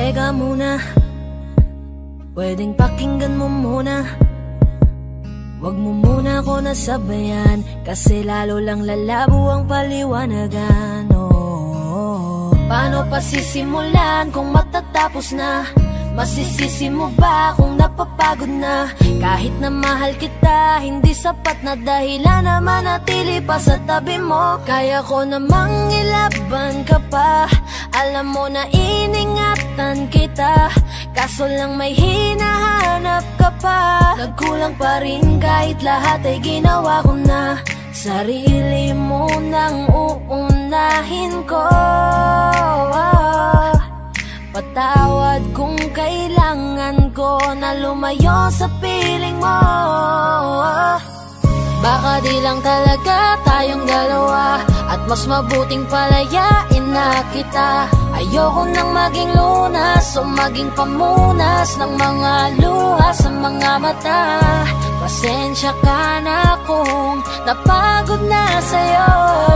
Teka muna, pwedeng pakinggan mo muna. Wag mo muna ako nasabayan, kasi lalo lang lalabo ang paliwanagan. Paano pa sisimulan kung matatapos na? Masisisi mo ba kung napapagod na? Kahit na mahal kita, hindi sapat na dahilan na manatili pa sa tabi mo. Kaya ko namang ilaban ka pa, alam mo na iningatan kita, kaso lang may hinahanap ka pa. Nagkulang pa rin kahit lahat ay ginawa ko na. Sarili mo nang uunahin ko. Patawad kung kailangan ko na lumayo sa piling mo. Baka di lang talaga tayong dalawa, at mas mabuting palayain na kita. Ayoko nang maging lunas o maging pamunas ng mga luha sa mga mata. Pasensya ka na kung napagod na sa'yo.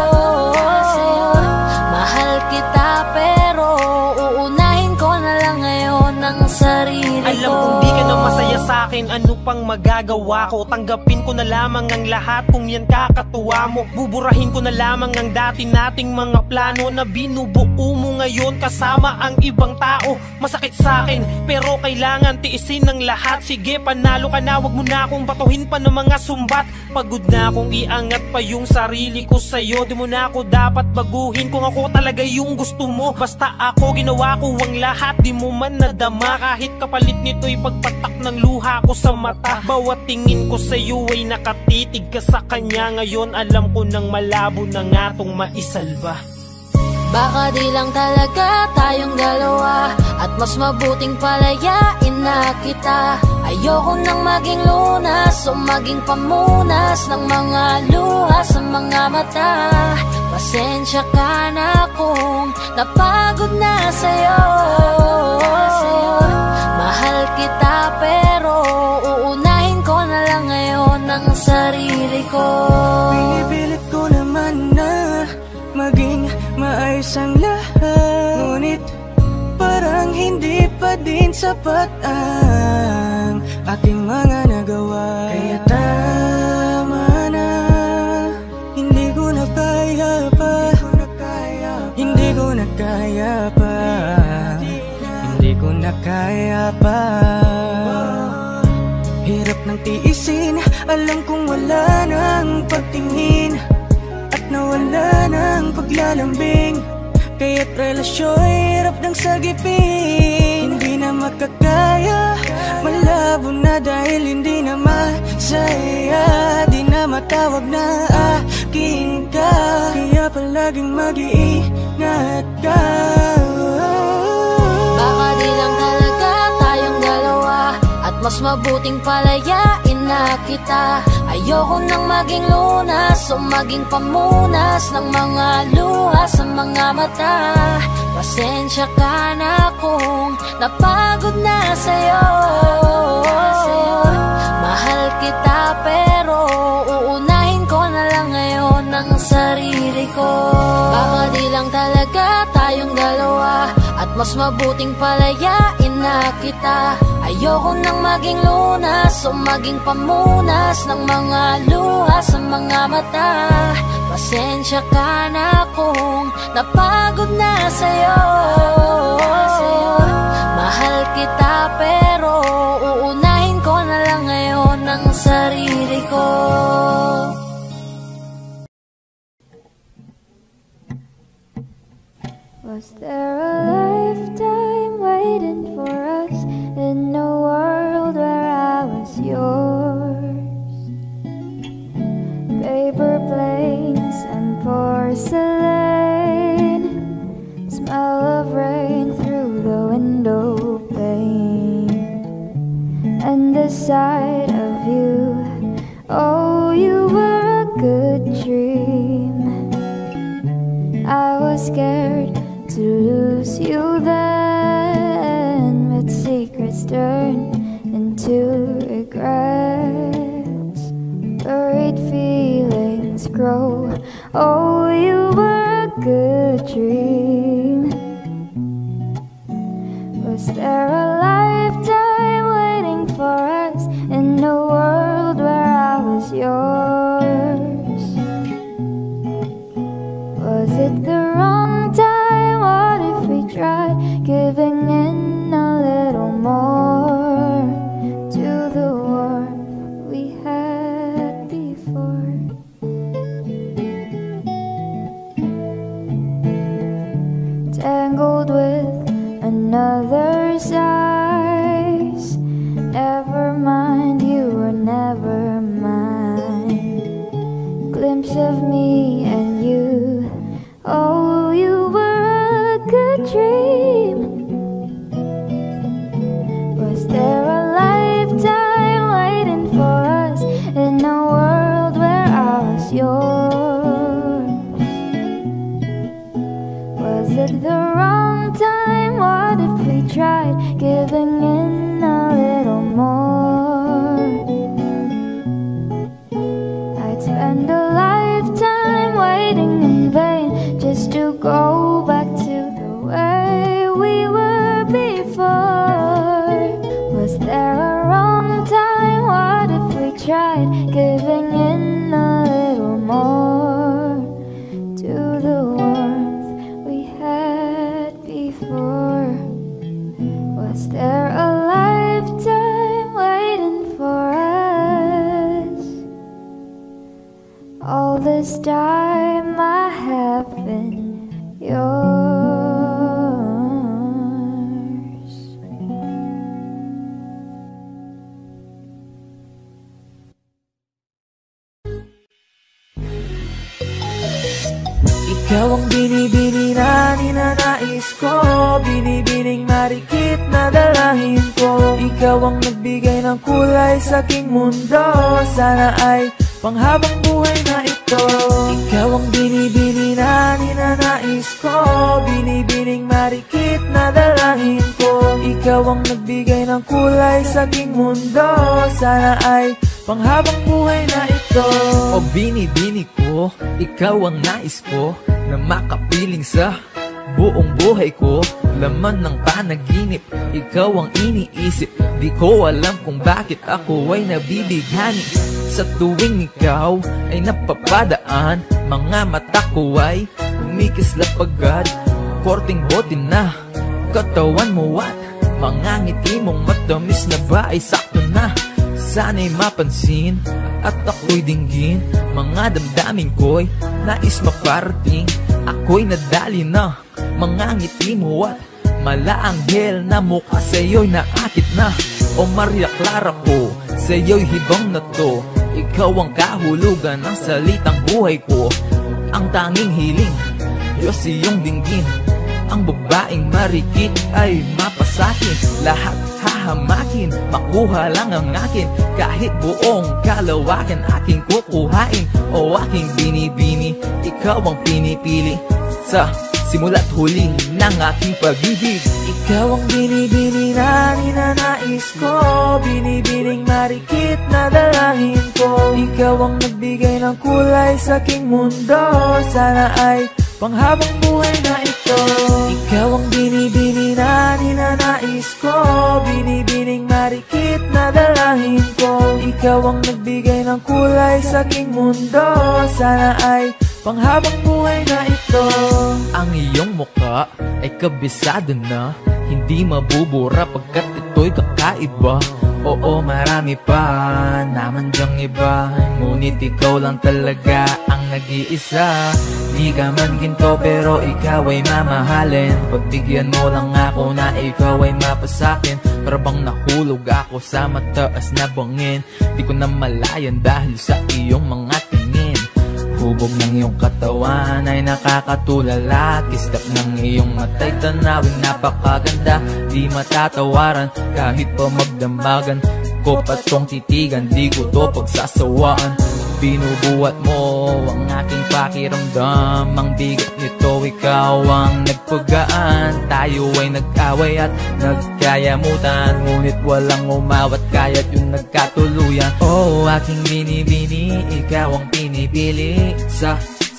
Mahal kita pero uunahin ko na lang ngayon ang sarili ko. Alam kong di ka na masaya sa'kin, ano pang magagawa ko? Tanggapin ko na lamang ang lahat kung yan kakatuwa mo. Buburahin ko na lamang ang dati nating mga plano na binubuo mo ngayon kasama ang ibang tao. Masakit sa'kin pero kailangan tiisin ng lahat. Sige, panalo ka na, wag mo na akong batuhin pa ng mga sumbat. Pagod na akong iangat pa yung sarili ko sa'yo. Di mo na ako dapat baguhin kung ako talaga yung gusto mo. Basta ako ginawa ko ang lahat, di mo man nadama. Kahit kapalit nito'y pagpatak ng luha ko sa mata. Bawat tingin ko sa'yo ay nakatitig ka sa kanya. Ngayon alam ko nang malabo na nga tong maisalba. Baka di lang talaga tayong dalawa, at mas mabuting palayain na kita. Ayoko nang maging lunas o maging pamunas ng mga luha sa mga mata. Pasensya ka na kung napagod na sa'yo. Mahal kita pero uunahin ko na lang ngayon ang sarili ko. Pinipilit ko naman na maging maayos ang lahat, ngunit parang hindi pa din sapat ang aking mga nagawa. Kaya tama na, hindi ko na kaya pa, hindi ko na kaya pa, hindi ko na kaya pa. Hirap ng tiisin, alam kong wala nang pagtingin, nawala ng paglalambing. Kaya't relasyon hirap ng sagipin. Hindi na makakaya, malabo na dahil hindi na masaya. Di na matawag na akin ka, kaya palaging mag-iingat ka. Baka di lang talaga tayong dalawa, at mas mabuting palayain na kita. Ayoko nang maging lunas o maging pamunas ng mga luha sa mga mata. Pasensya ka na kung napagod na sa'yo. Mahal kita pero uunahin ko na lang ngayon ang sarili ko. Baka di lang talaga tayong dalawa, at mas mabuting palayain na kita. Ayoko nang maging lunas o maging pamunas ng mga luha sa mga mata. Pasensya ka na kung napagod na sa'yo. Mahal kita pero uunahin ko na lang ngayon ang sarili ko. Was there a lifetime waiting for us in a world where I was yours? Paper planes and porcelain, smell of rain through the window pane, and the sight of you, oh, you were a good dream. I was scared to lose you then, but secrets turn into regrets. Buried feelings grow, oh, you were a good dream. Was there a lifetime waiting for us in a world where I was yours? Was it the wrong time? What if we tried giving in a little more to the warmth we had before? Tangled with another's eyes. Never mind, you were never mine. Glimpse of me and you. Oh, you were a good dream. Was there a lifetime waiting for us in a world where I was yours? Was it the wrong time? What if we tried giving in a little more? I'd spend a lifetime waiting in vain just to go back to the way we were before. Was there a wrong time? What if we tried giving in a little more to the warmth we had before? Was there a lifetime waiting for us? All this time I have been yours. Ikaw ang binibini na ninanais ko, binibining marikit na dalahin ko. Ikaw ang nagbigay ng kulay sa aking mundo, sana ay panghabang buhay na ito. Ikaw ang binibini na ninanais ko, binibining marikit na dalahin ko. Ikaw ang nagbigay ng kulay sa aking mundo, sana ay panghabang buhay na ito. O binibini ko, ikaw ang nais ko, na makapiling sa buong buhay ko. Laman ng panaginip, ikaw ang iniisip. Di ko alam kung bakit ako ay nabibighani. Sa tuwing ikaw ay napapadaan, mga mata ko ay kumikislap agad. Korting bote na katawan mo at mga ngiti mong matamis na ba ay sakto na. Sana'y mapansin at ako'y dinggin, mga damdamin ko'y nais maparating. Ako'y nadali na mga ngiti mo at malaanghel na mukha sa'yo'y naakit na. O Maria Clara ko, sa'yo'y hibang na to. Ikaw ang kahulugan ng salitang buhay ko. Ang tanging hiling, Diyos iyong dinggin. Ang babaeng marikit ay mapasakin. Lahat hahamakin, makuha lang ang akin. Kahit buong kalawakan aking kukuhain. O aking binibini, ikaw ang pinipili sa simula't huli ng aking pag-ibig. Ikaw ang binibini na ninanais ko, binibining marikit na dalahin ko. Ikaw ang nagbigay ng kulay sa aking mundo, sana ay panghabang buhay na ito. Ikaw ang binibini na ninanais ko, binibining marikit na dalahin ko. Ikaw ang nagbigay ng kulay sa aking mundo, sana ay panghabang buhay na ito. Ang iyong mukha ay kabisado na, hindi mabubura pagkat ito'y kakaiba. Oo, marami pa naman dyang iba, ngunit ikaw lang talaga ang nag-iisa. Di ka man ginto pero ikaw ay mamahalin. Pagbigyan mo lang ako na ikaw ay mapasakin. Para bang nahulog ako sa mataas na bangin. Di ko na malayan dahil sa iyong mga tingin. Hubog ng iyong katawan ay nakakatulala. Kislap ng iyong mata'y tanawin napakaganda. Di matatawaran kahit pa magdamagan ko patong titigan, di ko to pagsasawaan. Binubuhat mo ang aking pakiramdam. Ang bigat nito, ikaw ang nagpagaan. Tayo ay nag-away at nagkayamutan, ngunit walang umawat kaya't yung nagkatuluyan. Oh, aking binibini, ikaw ang pinipili sa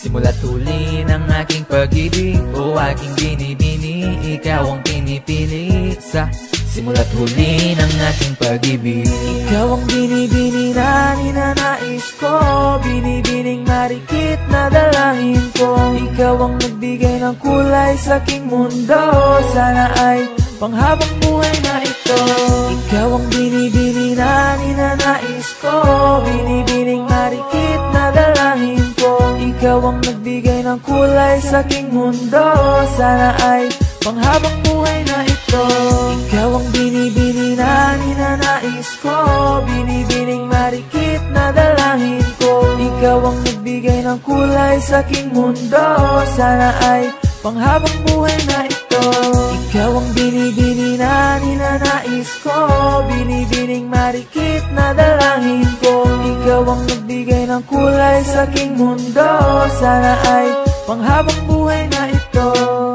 Simula't huli ng aking pag-ibig o aking binibini, ikaw ang pinipili sa simula't huli ng aking pag-ibig. Ikaw ang binibini na ninanais ko, binibining marikit na dalangin ko. Ikaw ang nagbigay ng kulay sa aking mundo, sana ay panghabang buhay na ito. Ikaw ang binibini na ninanais ko, binibining marikit na dalangin ko. Ikaw ang nagbigay ng kulay sa aking mundo, sana ay panghabang buhay na ito. Ikaw ang binibini na ninanais ko, binibining marikit na dalangin ko. Ikaw ang nagbigay ng kulay sa aking mundo, sana ay panghabang buhay na ito. Ikaw ang binibini na ninanais ko, binibining marikit na dalangin ko. Ikaw ang nagbigay ng kulay sa aking mundo, sana ay panghabang buhay na ito.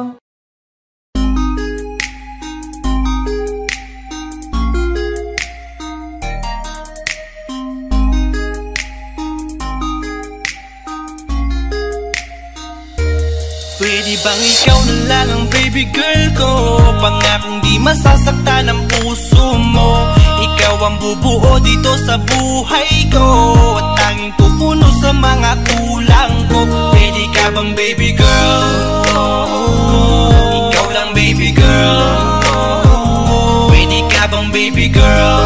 Pwede bang ikaw na lang ang baby girl ko? Pangakong di masasaktan ang puso mo. Ikaw ang bubuo dito sa buhay ko, at tanging pupuno sa mga kulang ko. Pwede ka bang baby girl? Ikaw lang baby girl. Pwede ka bang baby girl?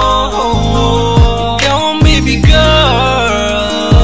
Ikaw ang baby girl.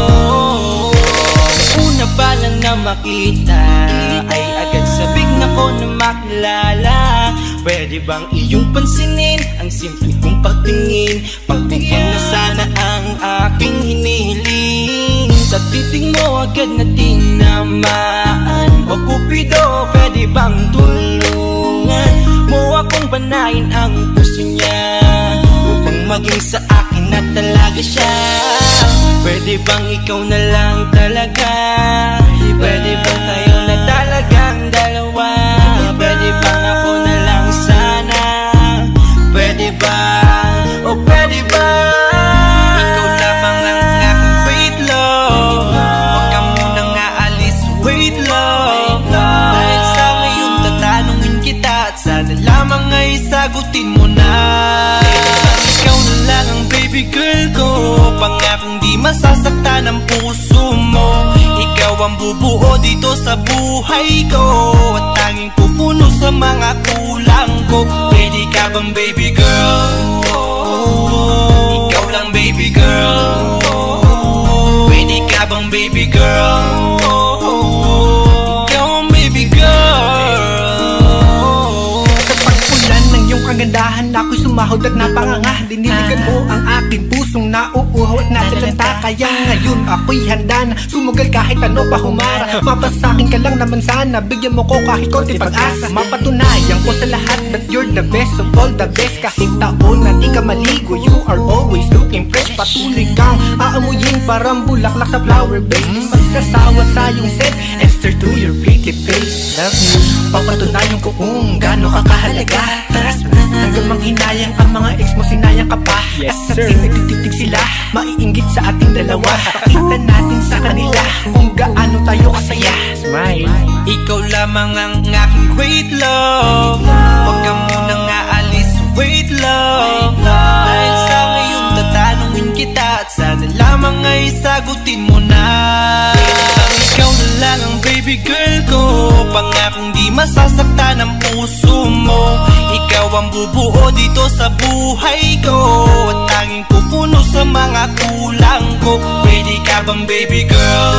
Una pa lang na makita ay agad sabik na ko na makilala. Pwede bang iyong pansinin ang simple kong pagtingin? Pagbigyan na sana ang aking hinihiling. Sa titig mo agad na tinamaan. O Cupido, pwede bang tulungan mo akong panayin ang puso niya, upang maging sa akin na talaga siya? Pwede bang ikaw na lang talaga? Pwede bang tayo na talagang dalawa? Pwede bang ako na lang sana? Pwede ba? O pwede ba? Ikaw lamang ang aking wait love. Huwag ka munang aalis, wait love. Dahil sa ngayon tatanungin kita, at sana lamang ay sagutin mo na. Ikaw na lang ang baby girl ko, pangakong di masasaktan ang puso mo. Ikaw ang bubuo dito sa buhay ko, at tanging pupuno sa mga kulang ko. Pwede ka bang baby girl? Ikaw lang baby girl. Pwede ka bang baby girl? Ikaw ang baby girl. Sa pagpulan ng iyong kagandahan, ako'y sumahod at napanganga. Diniligan mo ang aking pusong nauuhaw at natalanta. Kaya ngayon ako'y handa na sumugal kahit ano pa humara. Mapasakin ka lang naman sana, bigyan mo ko kahit konti pag-asa. Mapatunayan ko sa lahat that you're the best of all the best. Kahit taon na di ka maligo, you are always looking fresh. Patuloy kang aamuyin parang bulaklak sa flower base. Di magsasawa sa iyong scent and stare to your pretty face. Love you, papatunayan ko kung gaano ka kahalaga. Hanggang manghinayang ang mga ex mo, sinayang ka pa. Yes sir, at nagtitig sila, maiinggit sa ating dalawa. Pakita natin sa kanila kung gaano tayo kasaya. Smile. Ikaw lamang ang aking great love. Huwag ka munang aalis, wait love. Dahil sa ngayon tatanungin kita, at sana lamang ay sagutin mo na. Ikaw na lang ang baby girl ko, pangakong di masasaktan ang puso mo. Ikaw ang bubuo dito sa buhay ko, at tanging pupuno sa mga kulang ko. Pwede ka bang baby girl?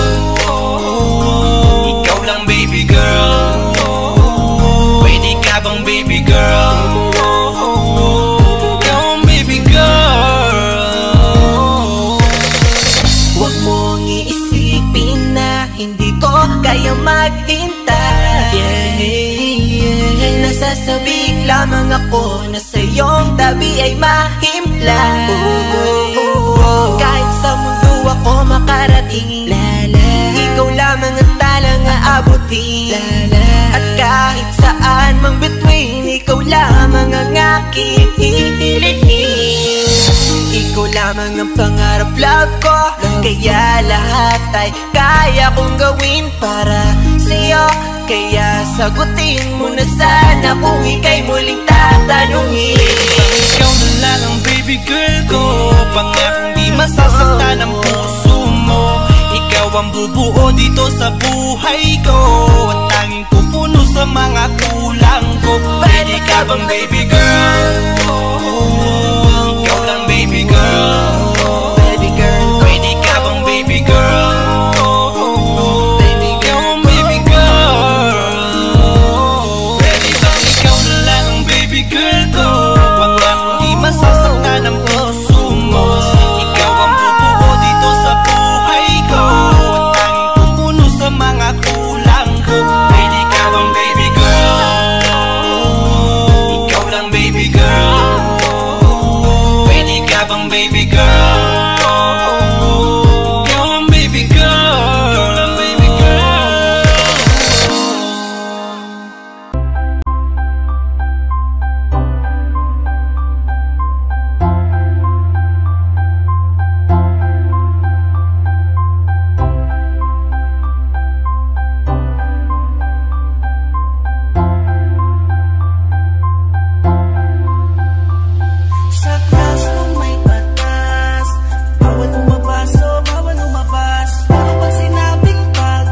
Ikaw lang baby girl. Pwede ka bang baby girl? Ikaw ang baby girl. Huwag mong iisipin na hindi ko kaya maghintay. Nasasabik lamang ako na sa iyong tabi ay mahimpla. Kahit sa mundo ako makarating, ikaw lamang ang talang aabutin. At kahit saan mang between, ikaw lamang ang aking hihilihin. Ikaw lamang ang pangarap, love ko, kaya lahat lahat ay kaya kong gawin para sa'yo. Kaya sagutin mo na sana kung ika'y muling tatanungin. Ikaw na lang ang baby girl ko, pangakong di masasaktan ang puso mo. Ikaw ang bubuo dito sa buhay ko, at tanging pupuno sa mga kulang ko. Pwede ka bang baby girl? Ikaw lang baby girl. Baby girl, Pwede ka bang baby girl? baby Ikaw girl, ang baby girl. Pwede bang ikaw na lang ang baby girl ko, pangakong di masasaktan ang puso mo. Ikaw ang bubuo dito sa buhay ko, at tanging pupuno sa mga kulang ko. Pwede ka bang baby girl? Ikaw lang baby girl. Pwede ka bang baby girl? Ikaw ang baby girl. Ikaw lang baby girl. sa classroom may batas, bawal lumabas o bawal lumabas. Pero pag sinabing pag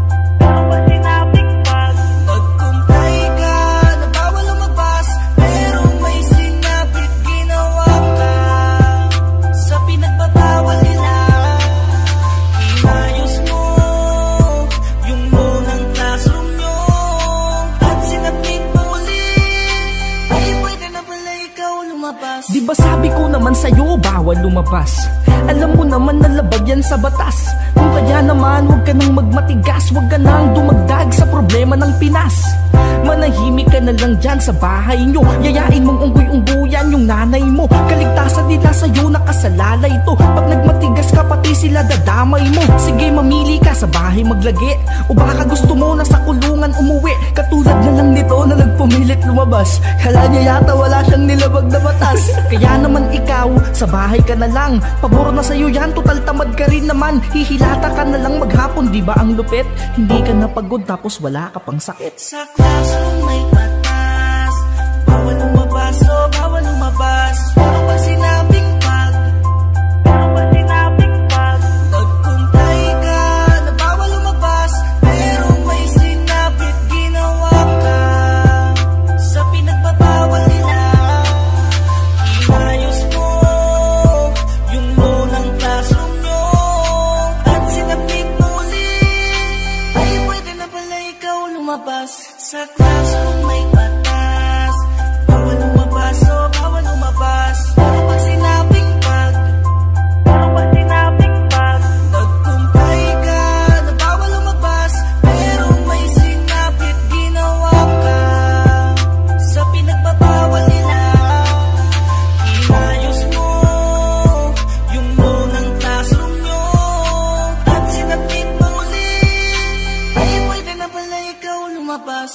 nagkumpay ka na bawal lumabas, pero may sinabit ginawa ka. Sa pinagbabawal nila, inayos mo yung munang classroom nyo, at sinabit mo ulit. Ay, pwede na pala ikaw lumabas. Di ba sabi ko naman sa'yo, bawal lumabas? Alam mo naman na labag yan sa batas. Kung kaya naman, huwag ka nang magmatigas, huwag ka nang dumagdag sa problema ng Pinas. Manahimik ka na lang dyan sa bahay nyo, yayain mong unggoy-unggoyan yung nanay mo. Kaligtasan nila sa'yo, nakasalalay to. Pag nagmatigas ka, pati sila dadamay mo. Sige, mamili ka, sa bahay maglagi, o baka gusto mo na sa kulungan umuwi. Katulad na lang nito na nagpumilit lumabas. Kala niya yata wala siyang nilabag na batas. Kaya naman ikaw, sa bahay ka na lang. Paboro na sa'yo yan, total tamad ka rin naman. Hihilata ka na lang maghapon, di ba ang lupit? Hindi ka napagod tapos wala ka pang sakit. Sa classroom may batas, bawal lumabas o bawal lumabas. Pero pag sinabing pag nagkumpay ka na bawal lumabas, pero may sinabit ginawa ka. Sa pinagbabawal nila, inayos mo yung lunang classroom nyo, at sinabit mo ulit. Ay, pwede na pala ikaw lumabas. Sa classroom may batas, bawal lumabas o bawal lumabas. Pero pag sinabing pag nagkumpay ka na bawal lumabas, pero may sinabit ginawa ka. Sa pinagbabawal nila, inayos mo yung lunang classroom nyo, at sinabit mo ulit. Ay, pwede na pala ikaw lumabas.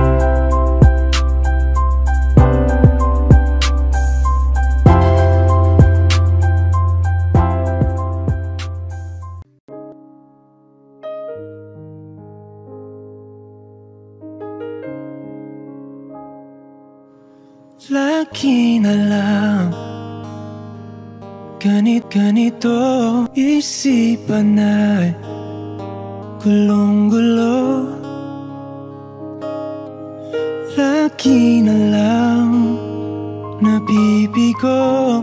Lagi na lang ganito isipan ay gulong-gulo. Lagi na lang nabibigo,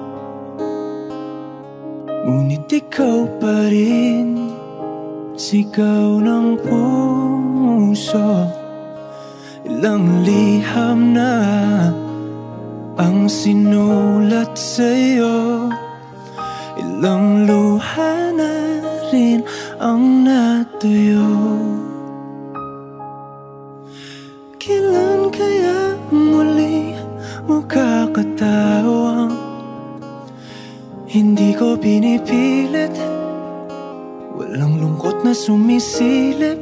ngunit ikaw pa rin sigaw ng puso. Ilang liham na ang sinulat sa'yo, ilang luha na rin ang natuyo. Kailan kaya muli makakatawang hindi ko pinipilit, walang lungkot na sumisilip.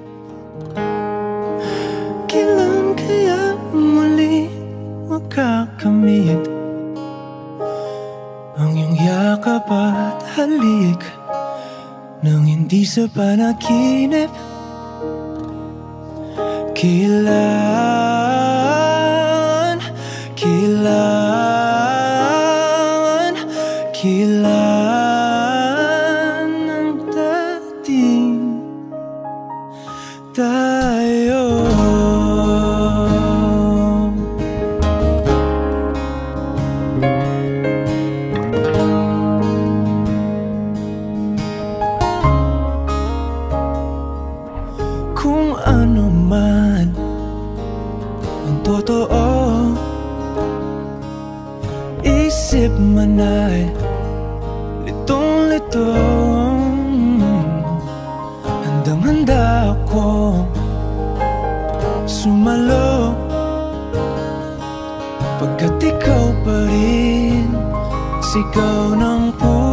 Kailan kaya muli makakamit ang iyong yakap at halik nang hindi sa panaginip. Kailangan ng dating tayo. Kung ano man ang totoo, isip man ay litong-lito. Handang-handa ako sumalo, pagkat ikaw pa rin sigaw ng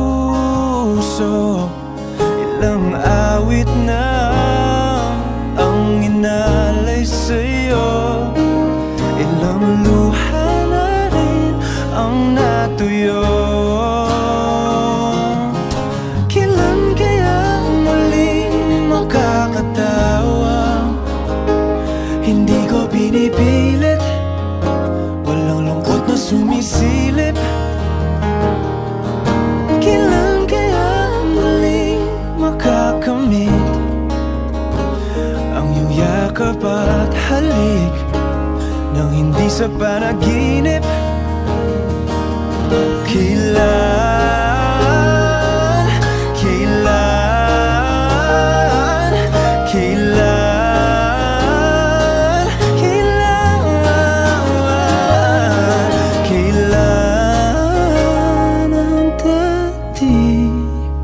puso. Ilang awit na ang inalay sa'yo, ilang luha na rin ang natuyo. Kailan kaya muling makakatawa? Hindi ko pinipilit, walang lungkot na sumisilip. Kailan kaya muling makakamit ang iyong yakap at halik nang hindi sa panaginip? Kailan ang dating?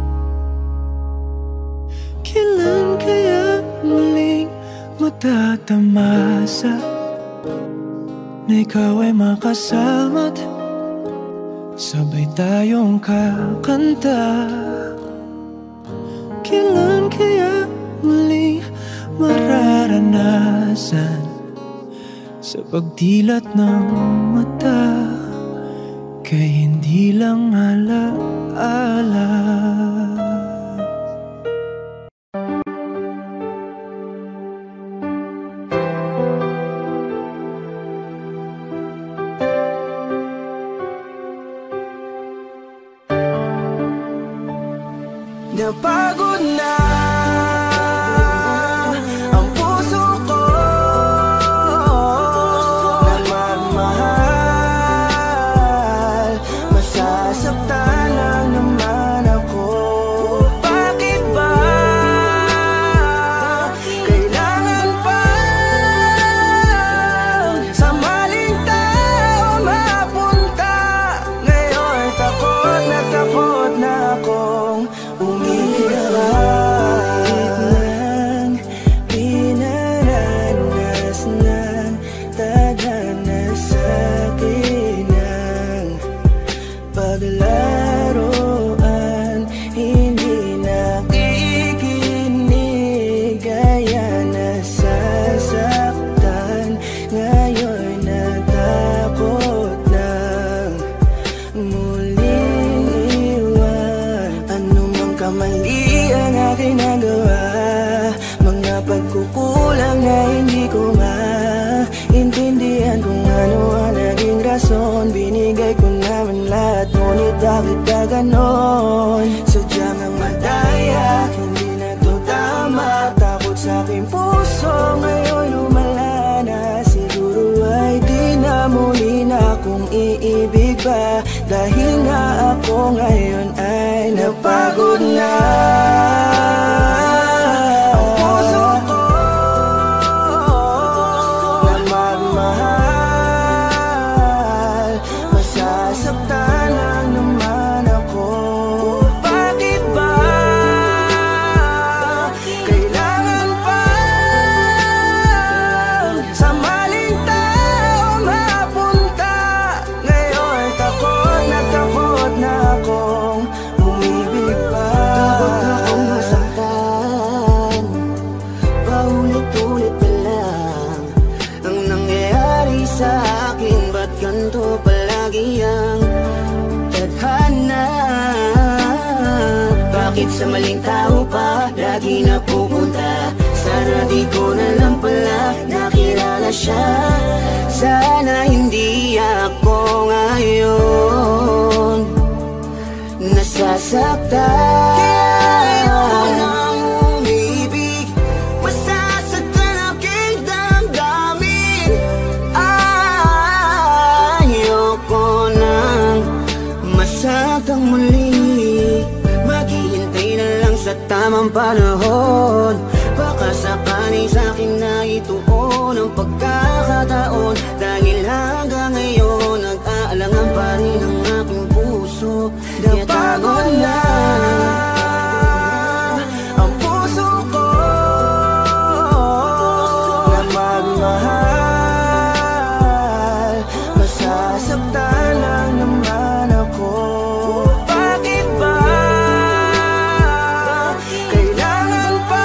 Kailan kaya muling matatamasa na ikaw ay makasama't sabay tayong kakanta? Kailan kaya muling mararanasan sa pagdilat ng mata kay hindi lang alaala? Napagod na ang puso ko na magmahal. Masasaktan lang naman ako. Bakit ba kailangan pa sa maling tao mapunta? Ngayon takot na akong paglaruan, hindi nakikinig, kaya nasasaktan. Ngayon natakot nang muling iwan. Ano mang kamali ang aking nagawa, mga pagkukulang na hindi ko maintindihan kung ano ang naging rason. Binigay ko naman lahat, ngunit bakit ka ganon? Sadyang ang madaya, hindi na to tama. Takot sa aking puso, ngayon lumala na. Siguro ay di na muli na akong iibig pa, dahil nga ako ngayon ay napagod na. Ang puso ko na magmahal, masasaktan lang naman ako. Bakit ba maling tao pa lagi napupunta. Sana di ko na lang pala nakilala siya. Sana hindi ako ngayon nasasaktan. Kaya ako nang umibig, masasaktan aking damdamin. Ayoko nang masaktan muli. Maghihintay na lang sa tamang panahon. Baka sakaling sa'kin na ituon ang pagkakataon. Dahil hanggang ngayon nag-aalangan pa rin ang aking puso. Napagod na ang puso ko na magmahal. Masasaktan lang naman ako. Bakit ba kailangan pa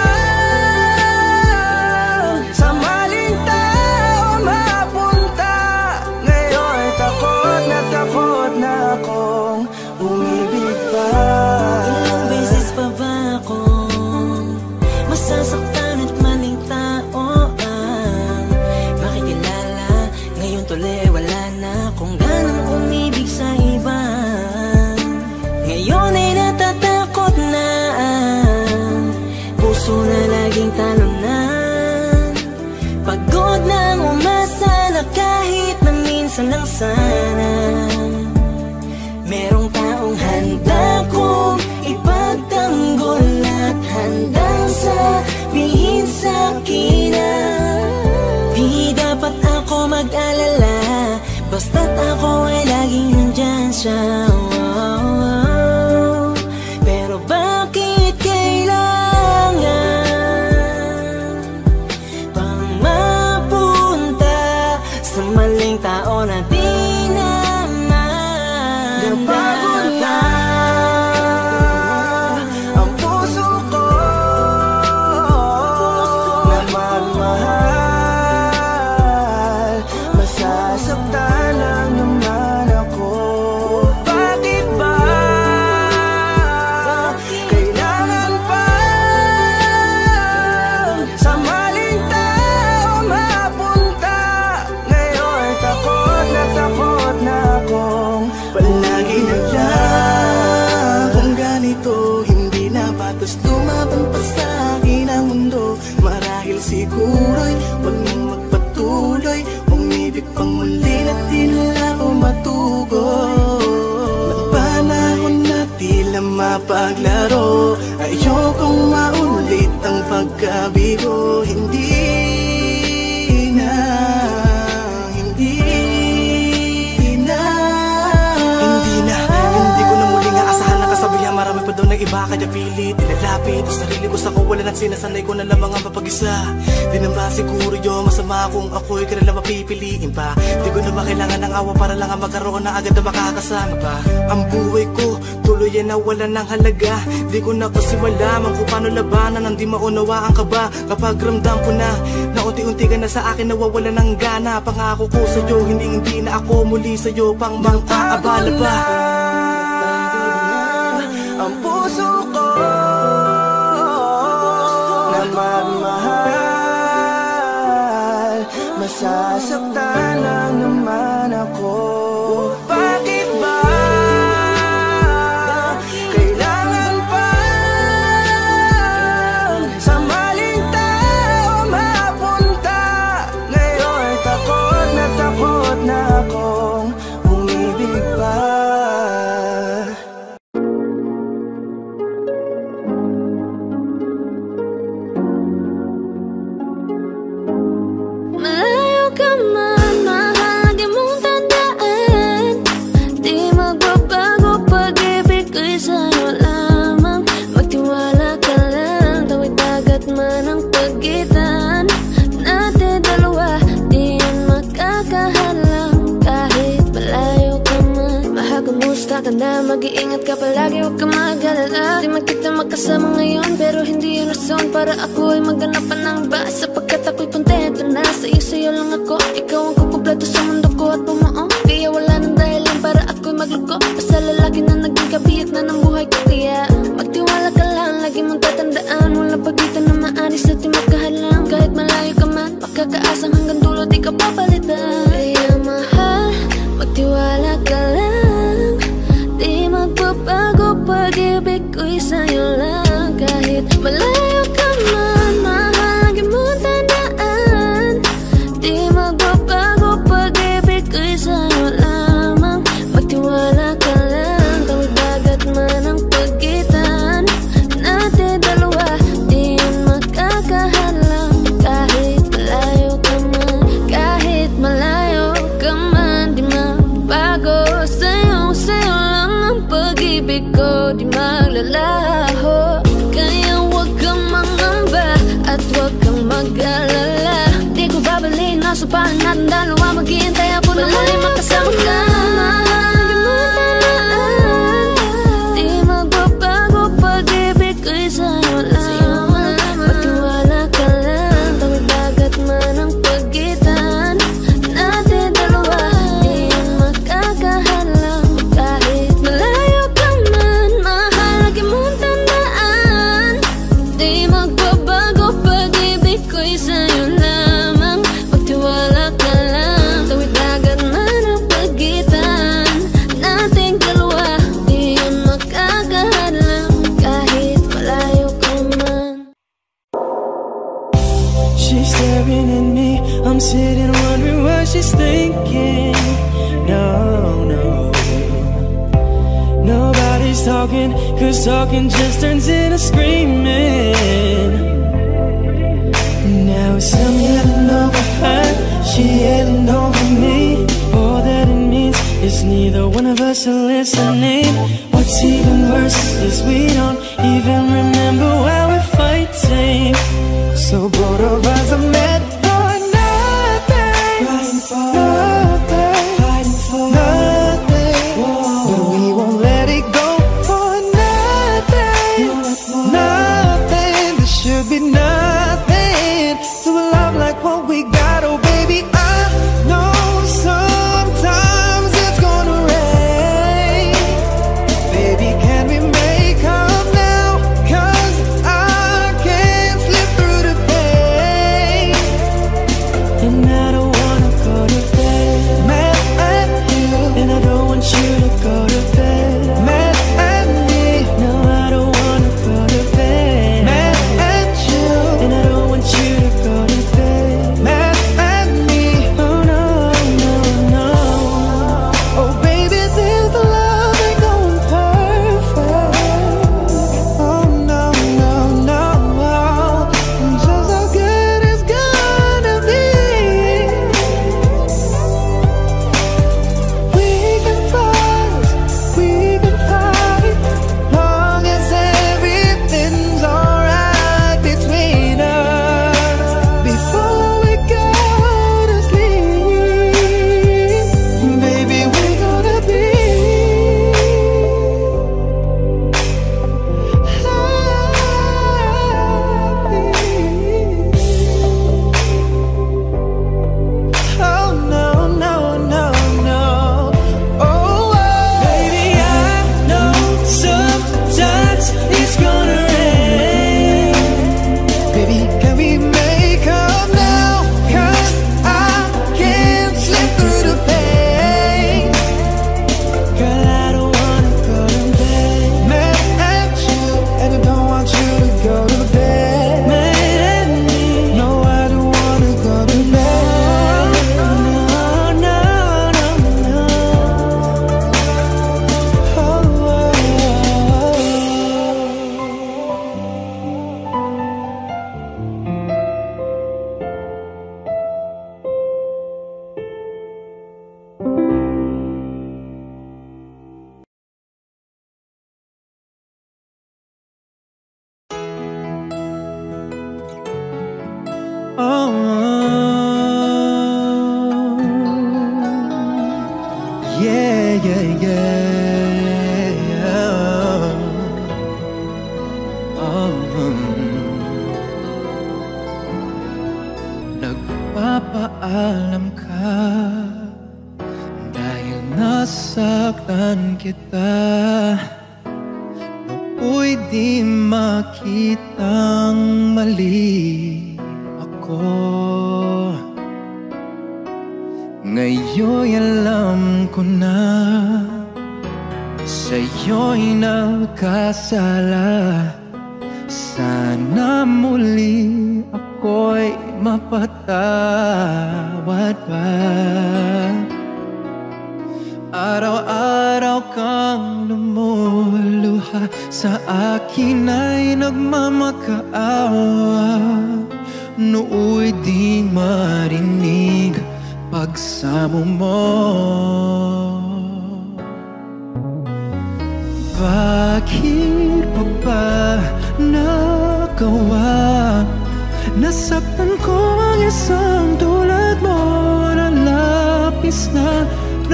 sa maling tao mapunta? Ngayon takot na akong umibig pa. Ilang beses pa ba akong masasaktan at maling tao ang makikilala? Ngayon tuloy wala na akong ganang umibig sa iba. Ngayon ay natatakot na ang puso na laging talunan. Pagod nang umasa na kahit na minsan lang sana merong taong handa kong ipagtanggol at handang sabihin sa'kin na di dapat ako mag-alala, basta't ako ay laging nandyan siya. Pero bakit kailangan pang mapunta sa maling tao na di napagod na ang puso ko na magmahal. Masasaktan lang naman ako. Bakit ba kailangan pa sa maling tao mapunta? Ngayon takot na akong palagi naglang kung ganito. Hindi na patas lumaban pa sa akin ang mundo. Marahil siguro'y wag mong magpatuloy, umibig pang muli na di na ako matugon. Ng panahon na tila mapaglaro, ayokong maulit ang pagkabigo. Hindi ko na muling aasahan na kasabihan. Marami pa daw na iba kaya pilit nilalapit ang sarili ko sa kawalan at sinasanay ko na lamang ang mapag-isa. Di naman siguro yun masama kung ako'y kailan mapipiliin pa. Di ko naman kailangan ng awa para lang magkaroon na agad na makakasama pa. Ang buhay ko tuloy ay nawalan ng halaga. Di ko na kasi malaman kung paano labanan ang di maunawaan ka ba. Kapag ramdam ko na unti-unti ka na sa akin nawawalan ng gana. Pangako ko sa'yo hindi na ako muli sa'yo pang mang-aabala pa. Ang puso ko na magmahal. Masasaktan lang naman ako. Bakit ba kailangan pa sa maling tao mapunta? Ngayon takot na akong umibig pa. Malayo ka man, mahal lagi mong tandaan. Di magbabago pag-ibig ko'y sa'yo lamang. Magtiwala ka lang, tawid dagat man ang pagitan natin dalawa, di yan makakahalang. Kahit malayo ka man, mahagumusta ka na, mag-iingat ka palagi, huwag ka mag-alala. Di man kita magkasama ngayon, pero hindi yun rason para ako ay maghanap pa ng iba. Sapagkat ako'y kontento na sa'yo lang ako. Ikaw ang kukumpleto sa mundo ko at bumuo. Kaya wala nang dahilan para ako'y magluko. Basta lalaki na naging kabiyak na ng buhay ko. Kaya magtiwala ka lang, ka papalitan. Kaya mahal, magtiwala ka lang. Di magbabago, pag-ibig ko'y sa'yo lang. Kahit malayo ka man, mahal, lagi mo tandaan. Di magbabago, pag-ibig ko'y sa'yo lamang. Magtiwala ka lang, tawid dagat man ang pagitan natin dalawa, di yun makakahalang. Kahit malayo ka man, kahit malayo ka man, di magbago. Sa'yo lang ang pag-ibig ko, di maglalaho. Kaya huwag kang mangamba at huwag kang mag-alala. Di ko babalik, nasa pahan natin dalawa, maghihintay ako na muli makasama ka. Di magbabago, pag-ibig ko'y sa'yo lamang. Magtiwala ka lang, tawid dagat man ang pagitan natin dalawa, di yun makakahalang. Kahit malayo ka man, mahal, lagi mong tandaan. Di magbabago, pag-ibig ko'y sa'yo lamang. Magtiwala ka lang, tawid dagat man ang pagitan nating dalawa, di yun makakahalang. Kahit malayo ka man. She's staring at me, I'm sitting wondering what she's thinking. No, nobody's talking, cause talking just turns into screaming. Now it's I'm yelling over her, she yelling over me. All that it means is neither one of us are listening. What's even worse is we don't even remember why we're fighting. So both of us are mad for nothing, fighting for nothing, fighting for nothing. But we won't let it go for nothing, nothing. There should be nothing to a love like what we got. Oh baby, I know sometimes it's gonna rain. Baby, can we make up now? 'Cause I can't slip through the pain. And I don't wanna go to bed mad at you, and I don't want you to go to bed mad at me. No, I don't wanna go to bed mad at you, and I don't want you to go to bed mad at me. Oh no, no, no. Oh baby, this love ain't going perfect. Oh no, no, no. I'm just how good it's gonna be. We can fight, long as everything's alright between us. Before we go to sleep, baby, we're gonna be happy. Oh no, no, no, no. Oh, baby, I know sometimes it's gonna rain. Baby, can we make up now? 'Cause I can't slip through the pain. Girl, I don't wanna go to bed mad at you, and I don't want you to go to bed mad at me. No, I don't wanna go to bed. No, no, no, no. Oh, yeah, yeah, yeah. Nagpapaalam ka dahil nasaktan kita. Ako'y di makitang mali ako. Ngayon'y alam ko na sa'yo'y nagkasala. Sana muli ako'y mapatawad pa. Araw-araw kang lumuluha, sa akin ay nagmamakaawa. Nooy di marinig pagsamo mo. Bakit pa ba nagawa? Nasaktan ko ang isang tulad mo na lapis na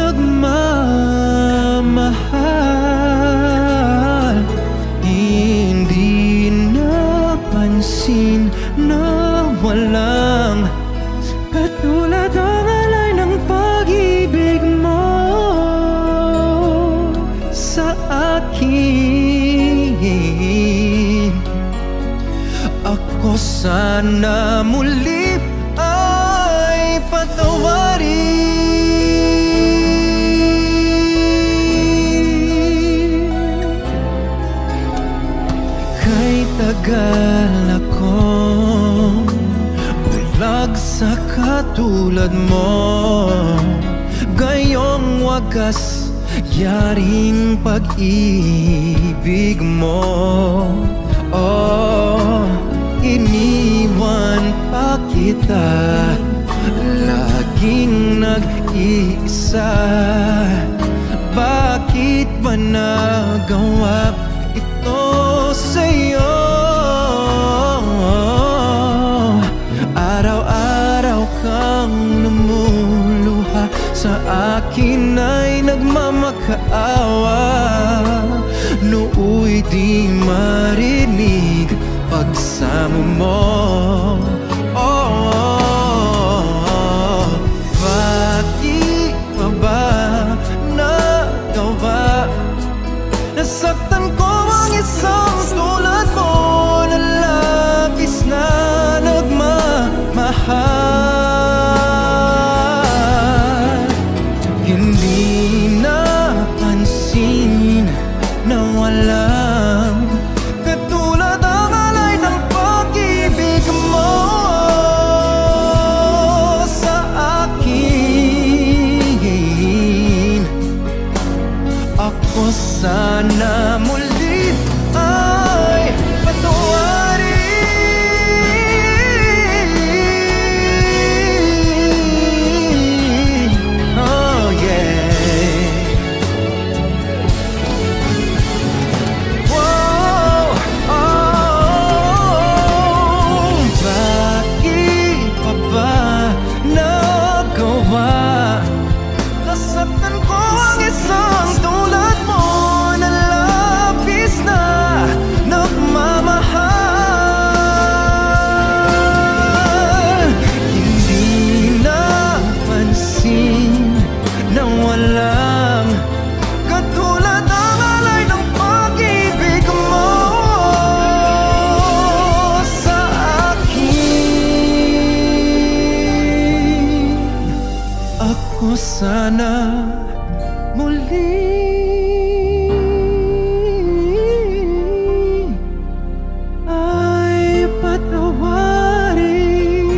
nagmamahal. Hindi napansin na walang katulad ang alay ng pag-ibig mo sa akin. Ako sana muli ay patawarin. Kay tagal akong bulag sa katulad mo, gayong wagas yaring pag-ibig mo. Oh, iniwan pa kita, laging nag-iisa. Bakit ba nagawa ito sa'yo? Araw-araw kang namuluha, sa akin ay nagmamakaawa. Nooy di marinig pagsamo mo. Oh, bakit pa ba nagawa? Nasaktan ko ang isang tulad mo na labis na nagmamahal. Hindi napansin na walang katulad ang alay ng pag-ibig mo sa akin. Ako sana muli ay patawarin. Oh yeah. Wow, oh, bakit pa ba nagawa? Nasaktan ko ang isang tulad mo na labis na nagmamahal. Hindi napansin na walang katulad ang alay ng pag-ibig mo sa akin. Ako sana muli ay patawarin.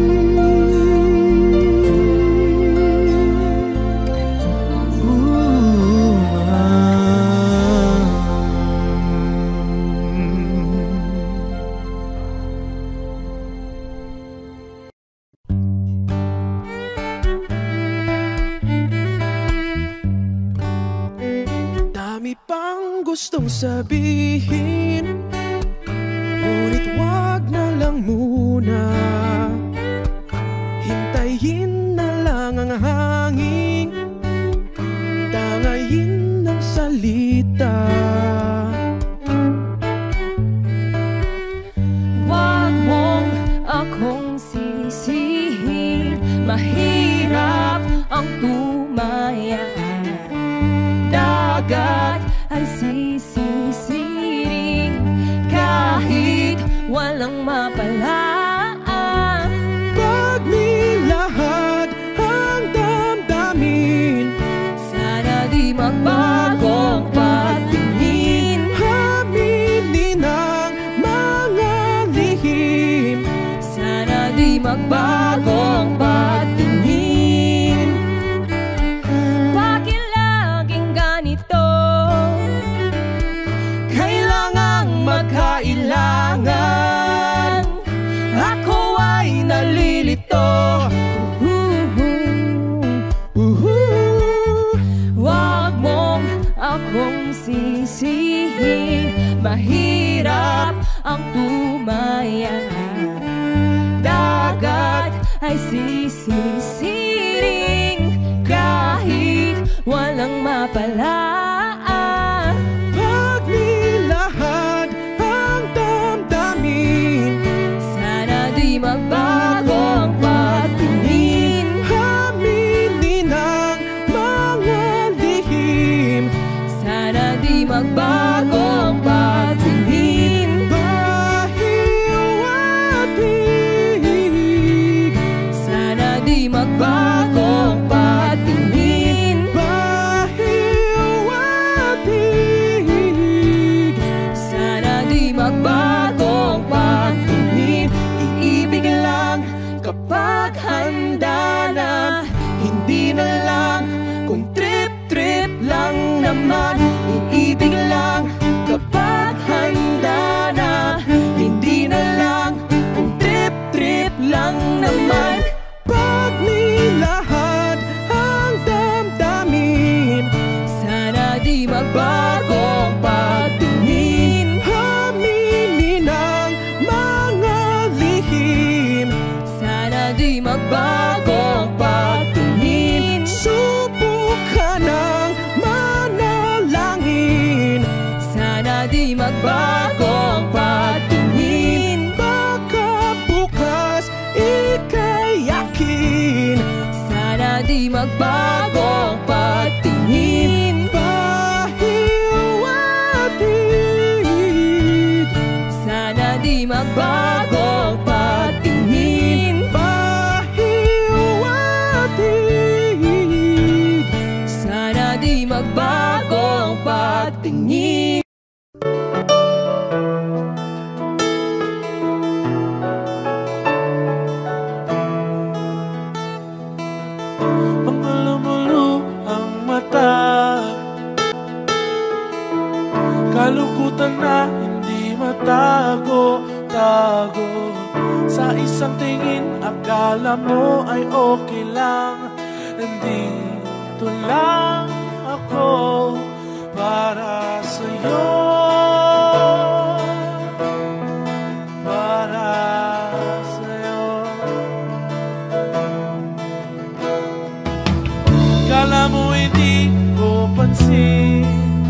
Dami pang gustong sabihin, ngunit wag na lang muna. Hintayin na lang ang hangin, tangayin ng salita. Wag mong akong sisihin, mahirap ang tumaya. Dagat ay sisisiring kahit walang mapalaan. Pag nilahat ang dito. Wag mong akong sisihin, mahirap ang tumaya. Dagat ay sisisiring kahit walang mapalaan. Paglilahad ang damdamin, Sana di magbago ang patingin. aminin ang mga lihim, Sana di magbago ang patingin. bahiw at hig, Sana di magbago ang patingin. bahiw at hig. Sana di magbago ang patingin. Iibig lang kapag handa na, hindi na lang kung trip-trip lang naman. Iibig lang kapag handa na, hindi na lang kung trip-trip lang naman. Paglilahad ang damdamin, Sana di magbago ang patingin. aminin ang mga lihim, Sana di magbago ang patingin. subukan ang manalangin, Sana di magbago ang patingin. baka bukas ika'y yakin, Sana di magbago ang patingin. bahiw at hig, Sana di magbago ang patingin. bahiw at hig. Sana di magbago ang patingin. Mga lumulo ang mata, kalungkutan na hindi matago-tago. Sa isang tingin, akala mo ay okay lang. Nandito lang ako para sa'yo, para sa'yo. Kala mo hindi ko pansin,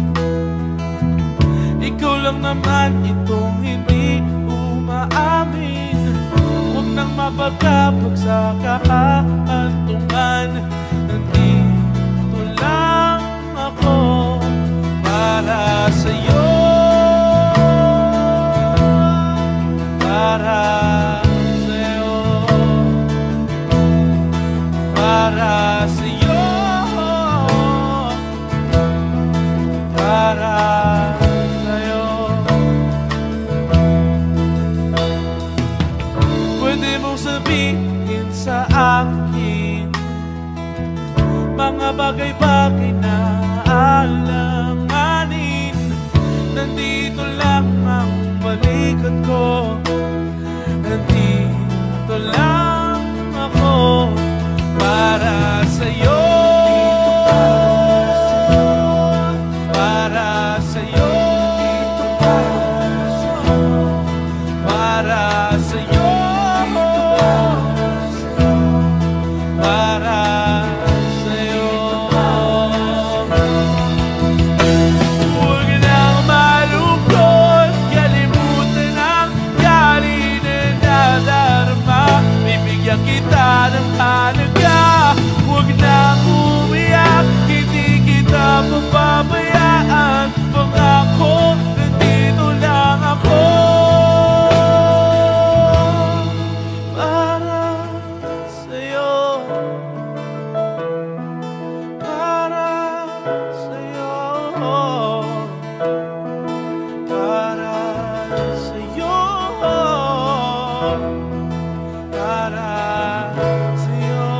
ikaw lang naman itong hindi umaamin. Huwag nang mapagkapag sa kahantungan. Nandito lang ako para sa'yo, para sa'yo, para sa'yo, para sa'yo. Pwede mong sabihin sa akin mga bagay-bagay na alanganin. Nandito lang ang balikat ko, nandito lang ako para sa'yo, para sa'yo, para sa'yo, para sa'yo. Huwag nang malungkot, kalimutan ang galing na nadarama. Bibigyan kita ng halaga, huwag nang umiyak, hindi kita papabayaan. Pangako, nandito lang ako para sa'yo, para sa'yo, para sa'yo, para sa'yo.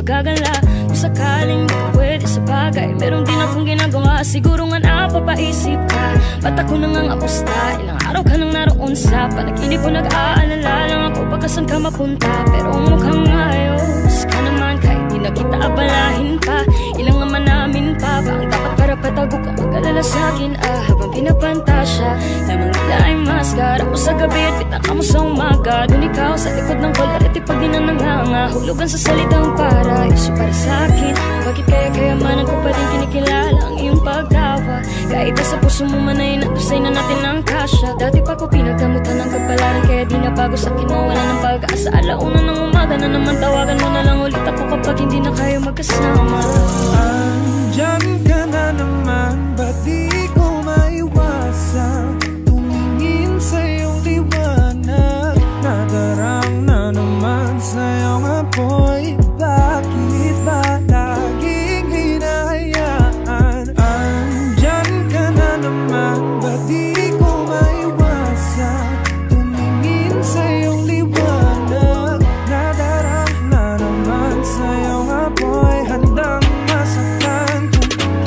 pagkagala. Kung sakaling di ka pwede sa bagay, meron din akong ginagawa. Siguro nga napapaisip ka, ba't ako nang apusta? Ilang araw ka nang naroon sa panaginip ko, nag-aalala lang ako baka saan ka mapunta. Pero mukhang ayos ka naman, kahit di na kita abalahin pa. Ilang naman namin pa ba ang dapat para patago ka mag-alala sa'kin? Habang pinapantasya, lamang nila ay maskara mo sa gabi at pitaka mo sa umaga. Doon ikaw sa likod ng kolarete pag di na nanganga, hulugan sa salitang para iso para sa'kin. Bakit kaya kayamanan ko pa din kinikilala ang iyong pagtawa? Kahit sa puso mo man ay natusay na natin ang kasya. Dati pa ko pinagdamutan ng kapalaran, kaya di na bago sa'kin mawala ng pag-asa. Alauna ng umaga na naman, tawagan mo na lang ulit ako kapag hindi na kayo magkasama. Andyan ka na naman, ba't di ko maiwasan tumingin sa iyong liwanag? Nadarang na naman sa iyong apoy, bakit ba laging hinahayaan? Andyan ka na naman, ba't di ko maiwasan tumingin sa iyong liwanag? Nadarang na naman sa iyong apoy, handang masaktan kung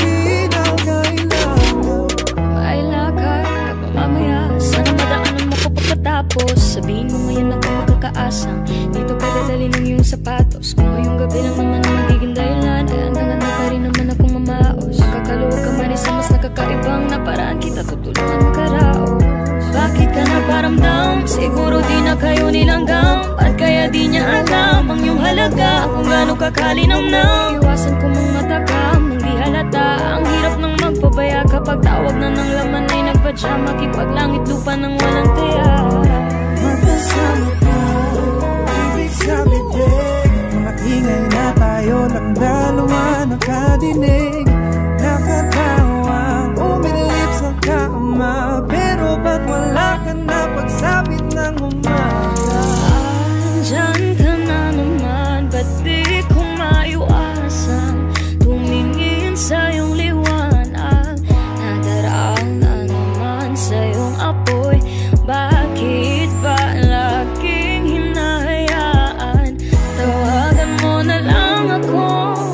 kinakailangan. May lakad ka pa mamaya, sana madaanan mo ko pagkatapos. Sabihin mo ngayon ako magkakaasang dito ka dadalhin ng iyong sapatos. Kung ngayong gabi lang naman ang magiging dahilan, ay handa pa rin naman akong mamaos. Makakaluwag ka man isa mas nakakaibang na paraan kita tutulungan magkaraos. Bakit ka nagparamdam? Siguro di na kayo nilanggam. At kaya di niya alam ang iyong halaga, kung gaano kakalinamnam. Iwasan ko mong matakam nang di halata. Ang hirap ng magpabaya kapag tawag na ng laman ay nagpadya. Makipaglangit lupa ng walang taya. Magkasama ka, ibig sabihin mga ingay na tayo ng dalawa nakadinig. Nakatawang umilip sa kama, pero ba't wala ka na pagsabit ng umaga? Andyan ka na naman, ba't di ko maiwasan tumingin sa iyong liwanag? Nadaraan na naman sa iyong apoy, bakit ba laging hinahayaan? Tawagan mo na lang ako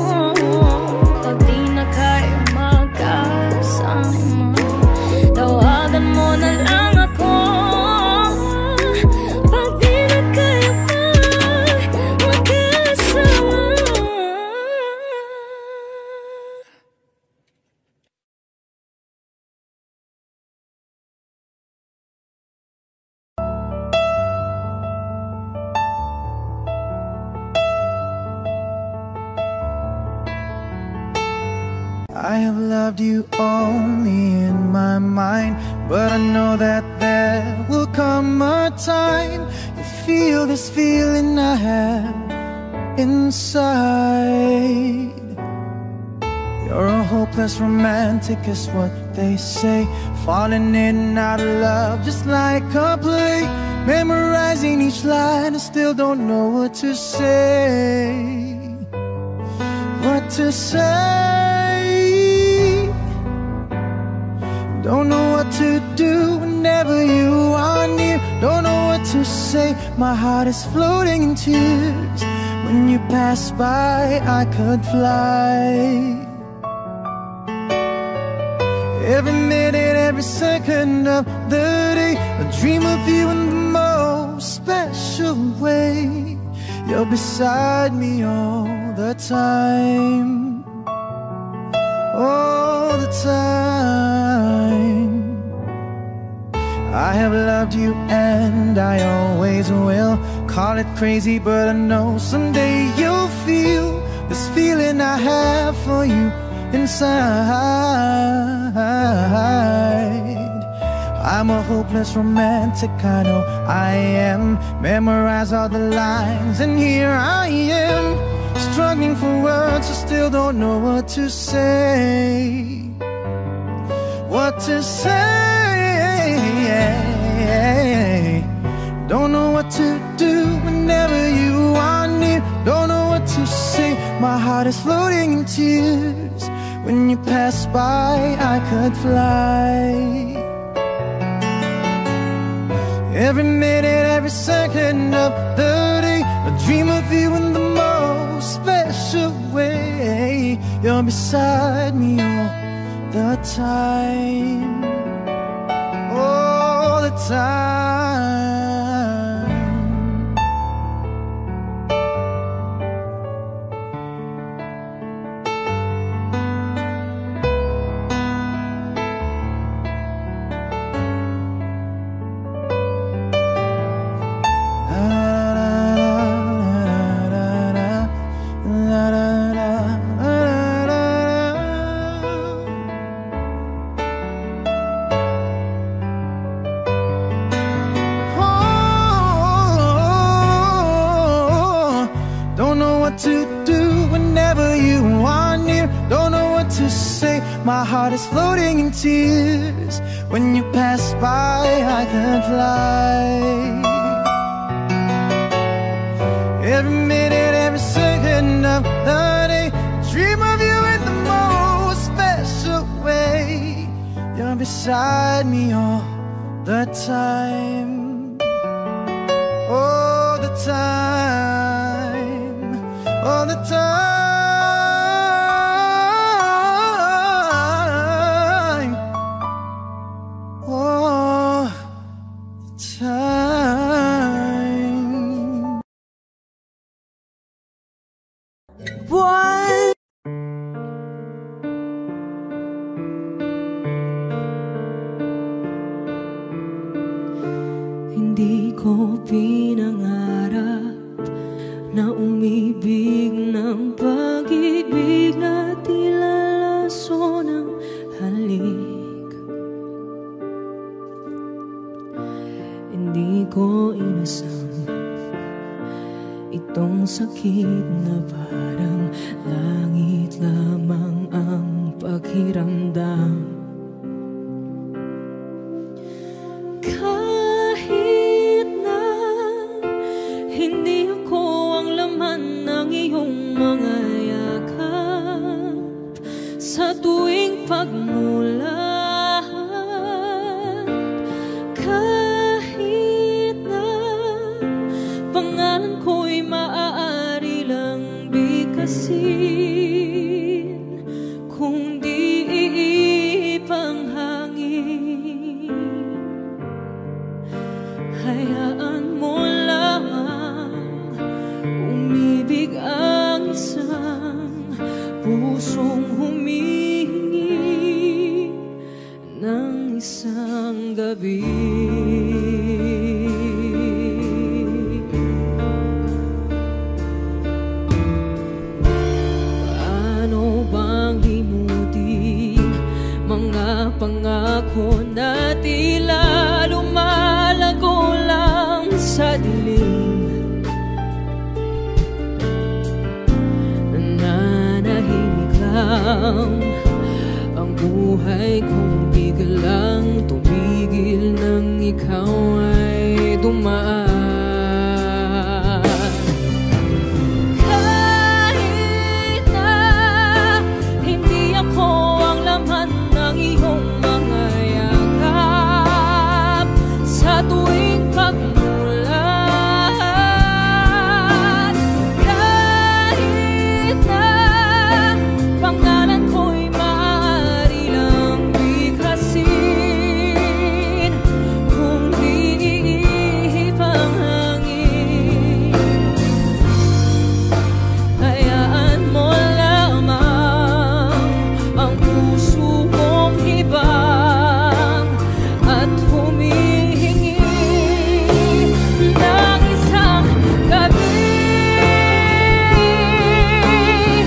pag di na kayo magkasama. Tawagan mo na lang ako pag di na kayo magkasama. I have loved you only in my mind, but I know that there will come a time you feel this feeling I have inside. You're a hopeless romantic is what they say, falling in and out of love just like a play, memorizing each line and still don't know what to say. What to say? Don't know what to do whenever you are near. Don't know what to say, my heart is floating in tears. When you pass by, I could fly. Every minute, every second of the day, I dream of you in the most special way. You're beside me all the time, all the time. I have loved you and I always will. Call it crazy, but I know someday you'll feel this feeling I have for you inside. I'm a hopeless romantic, I know I am. Memorize all the lines and here I am, struggling for words, I still don't know what to say. What to say? Don't know what to do whenever you are near. Don't know what to say, my heart is floating in tears. When you pass by, I could fly. Every minute, every second of the day, I dream of you in the most special special way. You're beside me all the time, all the time. My heart is floating in tears. When you pass by, I can't fly. Every minute, every second of the day, dream of you in the most special way. You're beside me all the time, all the time, all the time. Hindi ko pinangarap na umibig ng pag-ibig na tila laso ng halik. Hindi ko inasam itong sakit na parang langit lamang ang paghiramdam. Kahit na hindi ako ang laman ng iyong mga yakap, sa tuwing pagmulat, kahit na pangalan ko'y maaari lang bigkasin, kung di ipanghangin, hayaan mo lamang umibig ang isang pusong humihingi ng isang gabi. Paano bang limutin mga pangako na tila lumalago lang sa dilim? Nananahimik lang ang buhay kong biglang tumigil nang ikaw ay dumaan. Kahit na hindi ako ang laman ng iyong mga yakap, sa tuwing pagmulat, kahit na pangalan ko'y maaari lang bigkasin, kung di ipanghangin, hayaan mo lamang ang puso mong hibang at humihingi ng isang gabi.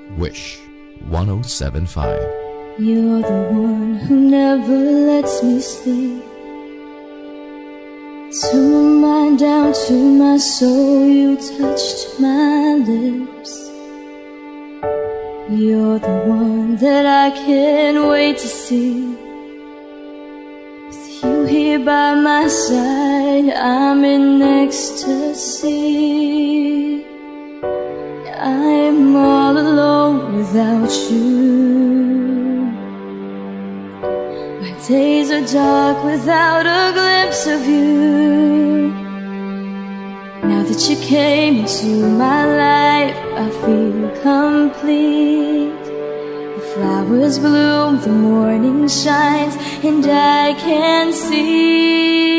Wish 107.5. You're the one who never lets me sleep. To my mind, down to my soul, you touched my lips. You're the one that I can't wait to see. With you here by my side, I'm in ecstasy. I'm all alone without you. My days are dark without a glimpse of you. Now that you came into my life, I feel complete. The flowers bloom, the morning shines, and I can see.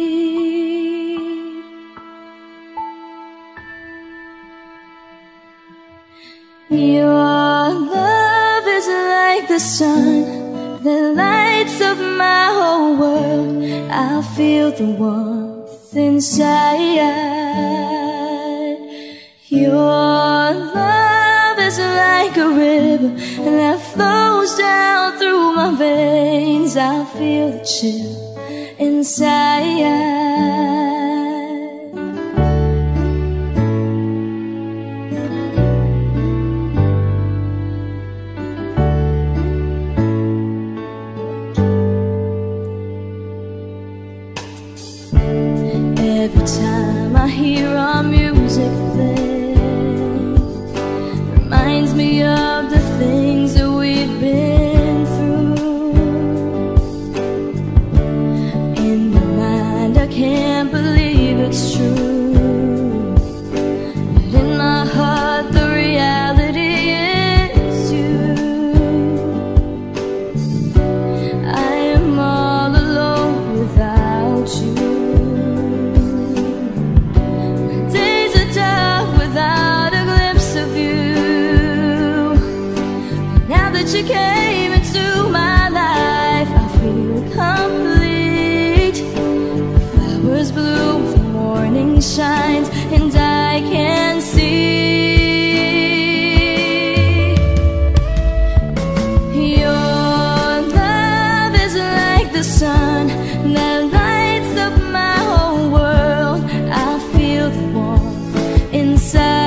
Your love is like the sun that lights up my whole world. I feel the warmth inside. Your love is like a river that flows down through my veins. I feel the chill inside. Every time I hear our music play, reminds me of the things that we've been through. In my mind, I can't believe it's true, but in my heart, the reality is you. I am all alone without you. You came into my life, I feel complete. The flowers bloom, the morning shines, and I can see. Your love is like the sun that lights up my whole world. I feel the warmth inside.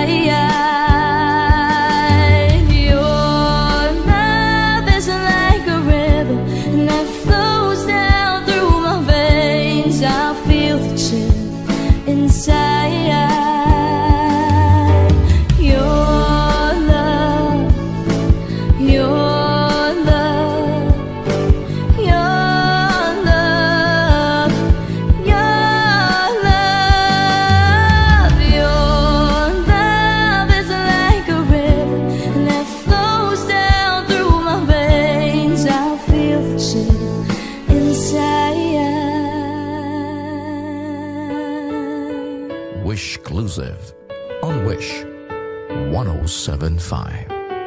Exclusive on Wish 107.5.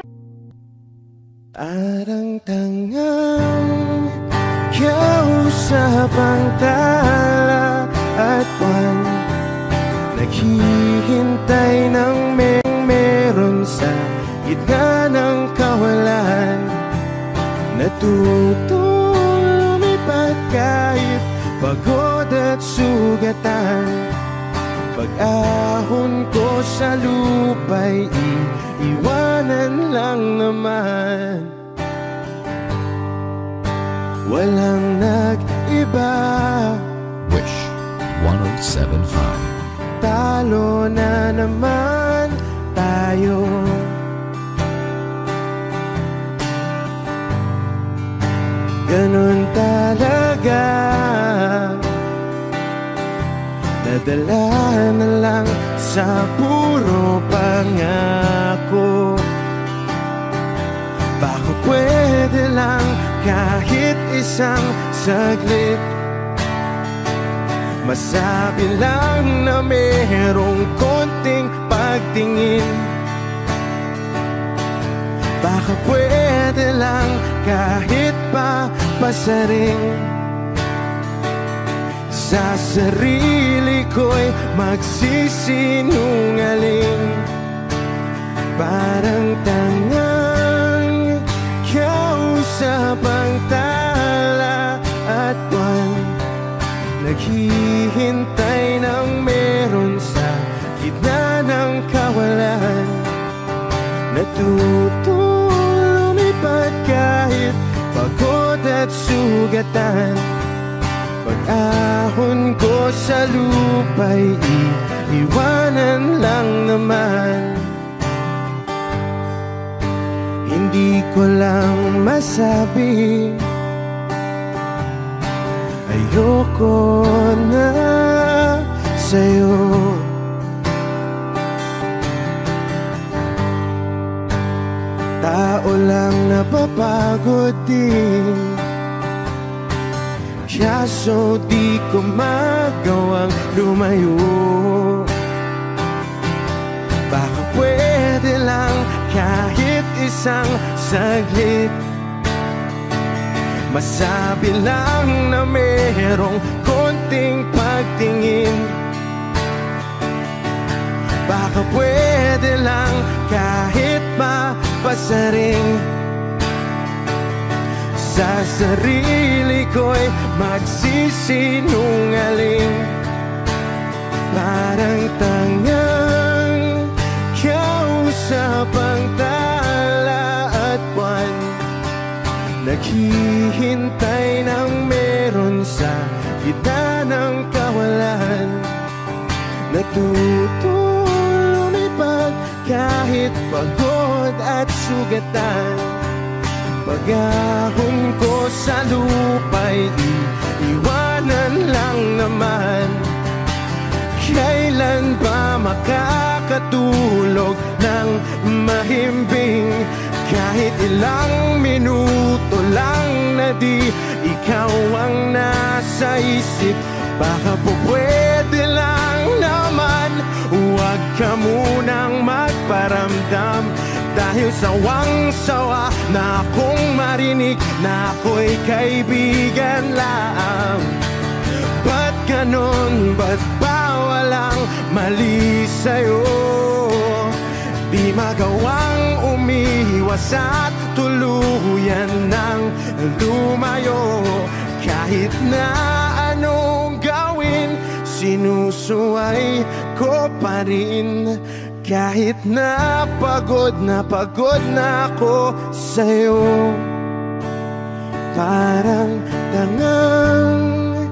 Arang tangang kausap ang tala at buwan, naghihintay ng meron sa gitna ng kawalan. Natutong lumipad kahit pagod at sugatan. Pag-ahon ko sa lupa'y iiwanan lang naman. Walang nag-iba. Wish 107.5. Talo na naman tayo. Ganun talaga. Nadala na lang sa puro pangako. Baka pwede lang kahit isang saglit, masabi lang na merong konting pagtingin. Baka pwede lang kahit pa pasaring. Sa sarili ko'y magsisinungaling. Parang tanga tala at buwan, naghihintay ng meron sa gitna ng kawalan. Natuto lumipad kahit pagod at sugatan. Pag-ahon ko sa lupa'y iiwanan lang naman. Hindi ko lang masabi, ayoko na sa'yo. Tao lang napapagod din, kaso di ko magawang lumayo. Baka pwede lang kahit isang saglit, masabi lang na merong konting pagtingin. Baka pwede lang kahit mapasaring, sa sarili ko'y magsisinungaling. Parang tangang kausap ang tala at buwan, naghihintay ng meron sa gitna ng kawalan. Natuto lumipad kahit pagod at sugatan. Pag-ahon ko sa lupa'y iiwanan lang naman. Kailan ba makakatulog ng mahimbing? Kahit ilang minuto lang na di ikaw ang nasa isip. Baka po pwede lang naman, huwag ka munang magparamdam. Dahil sawang-sawa na akong marinig na ako'y kaibigan lang. Ba't ganon? Ba't ba walang mali sa'yo? Di magawang umiwas at tuluyan ng lumayo. Kahit na anong gawin, sinusuway ko pa rin. Kahit na pagod na ako sa'yo. Parang tangang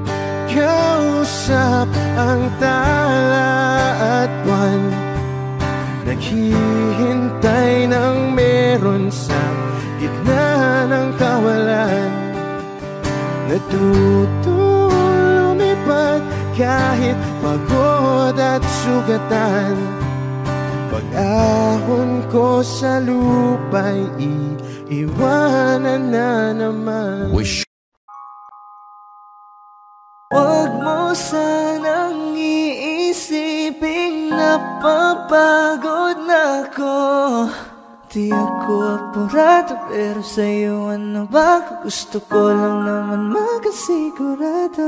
kausap ang tala at buwan, naghihintay ng meron sa gitna ng kawalan. Natuto lumipad kahit pagod at sugatan. Pag-ahon ko sa lupa'y iiwanan na naman. Wish. Huwag mo sanang iisiping napapagod na ako. Di ako apurado, pero sa'yo ano ba? Gusto ko lang naman makasigurado.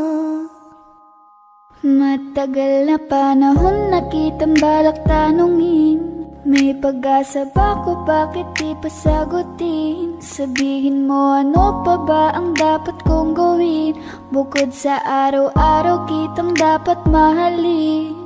Matagal na panahon na kitang balak tanungin, may pag-asa ba ko, bakit di pa sagutin? Sabihin mo ano pa ba ang dapat kong gawin, bukod sa araw-araw kitang dapat mahalin.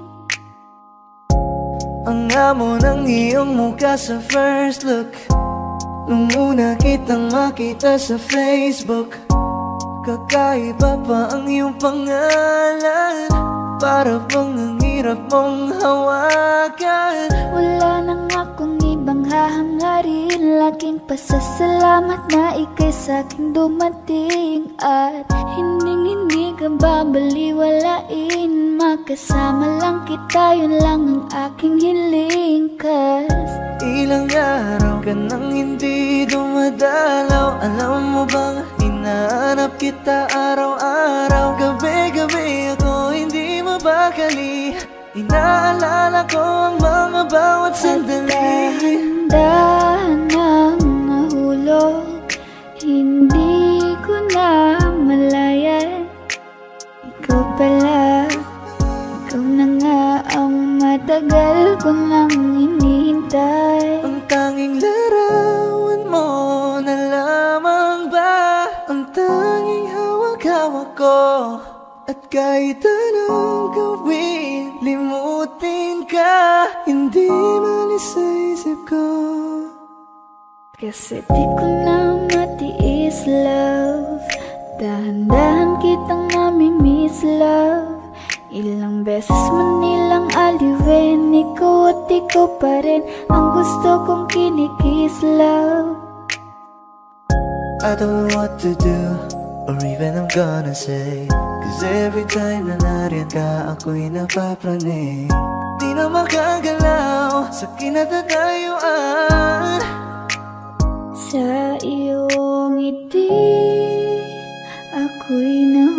Ang amo ng iyong mukha sa first look, nung una kitang makita sa Facebook. Kakaiba pa ang iyong pangalan, para bang ang hirap mong hawakan. Wala nang akong ibang hahangarin, laking pasasalamat na ika'y sa'king dumating. At hindi ka babaliwalain, makasama lang kita, yun lang ang aking hiling. Cause ilang araw ka nang hindi dumadalaw, alam mo bang hinahanap kita araw-araw. Gabi-gabi ako hindi mabakali, inaalala ko ang mga bawat sandali. Dahan ng nahulog, hindi ko na malayan. Ikaw pala, ikaw na nga ang matagal ko nang hinihintay. Ang tanging larawan mo na lamang ba ang kahit anong gawin, limutin ka, hindi malis sa isip ko. Kasi di ko na matiis, love. Dahan-dahan kitang nami-miss, love. Ilang beses man nilang aliwin, ikaw at ikaw pa rin ang gusto kong kinikiss, love. I don't know what to do, or even I'm gonna say, cause every time na nariyan ka, ako'y napapraning. Di na makagalaw sa kinatatayuan. Sa iyong ngiti, ako'y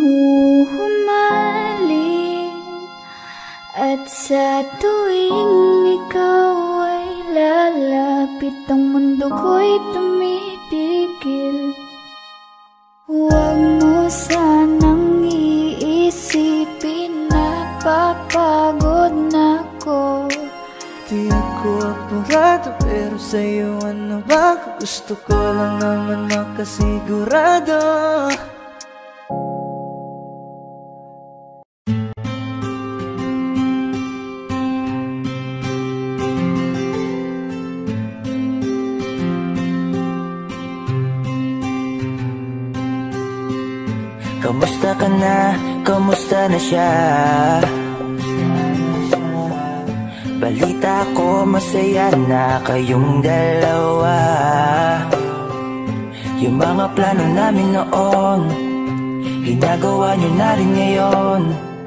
nahuhumaling. At sa tuwing ikaw ay lalapit, ang mundo ko'y tumitigil. Huwag mo sanang iisipin na papagod na ko. Di ako apurado, pero sa'yo ano ba? Gusto ko lang naman makasigurado. Kamusta ka na? Kamusta na siya? Balita ko masaya na kayong dalawa. Yung mga plano namin noon, ginagawa nyo na rin ngayon.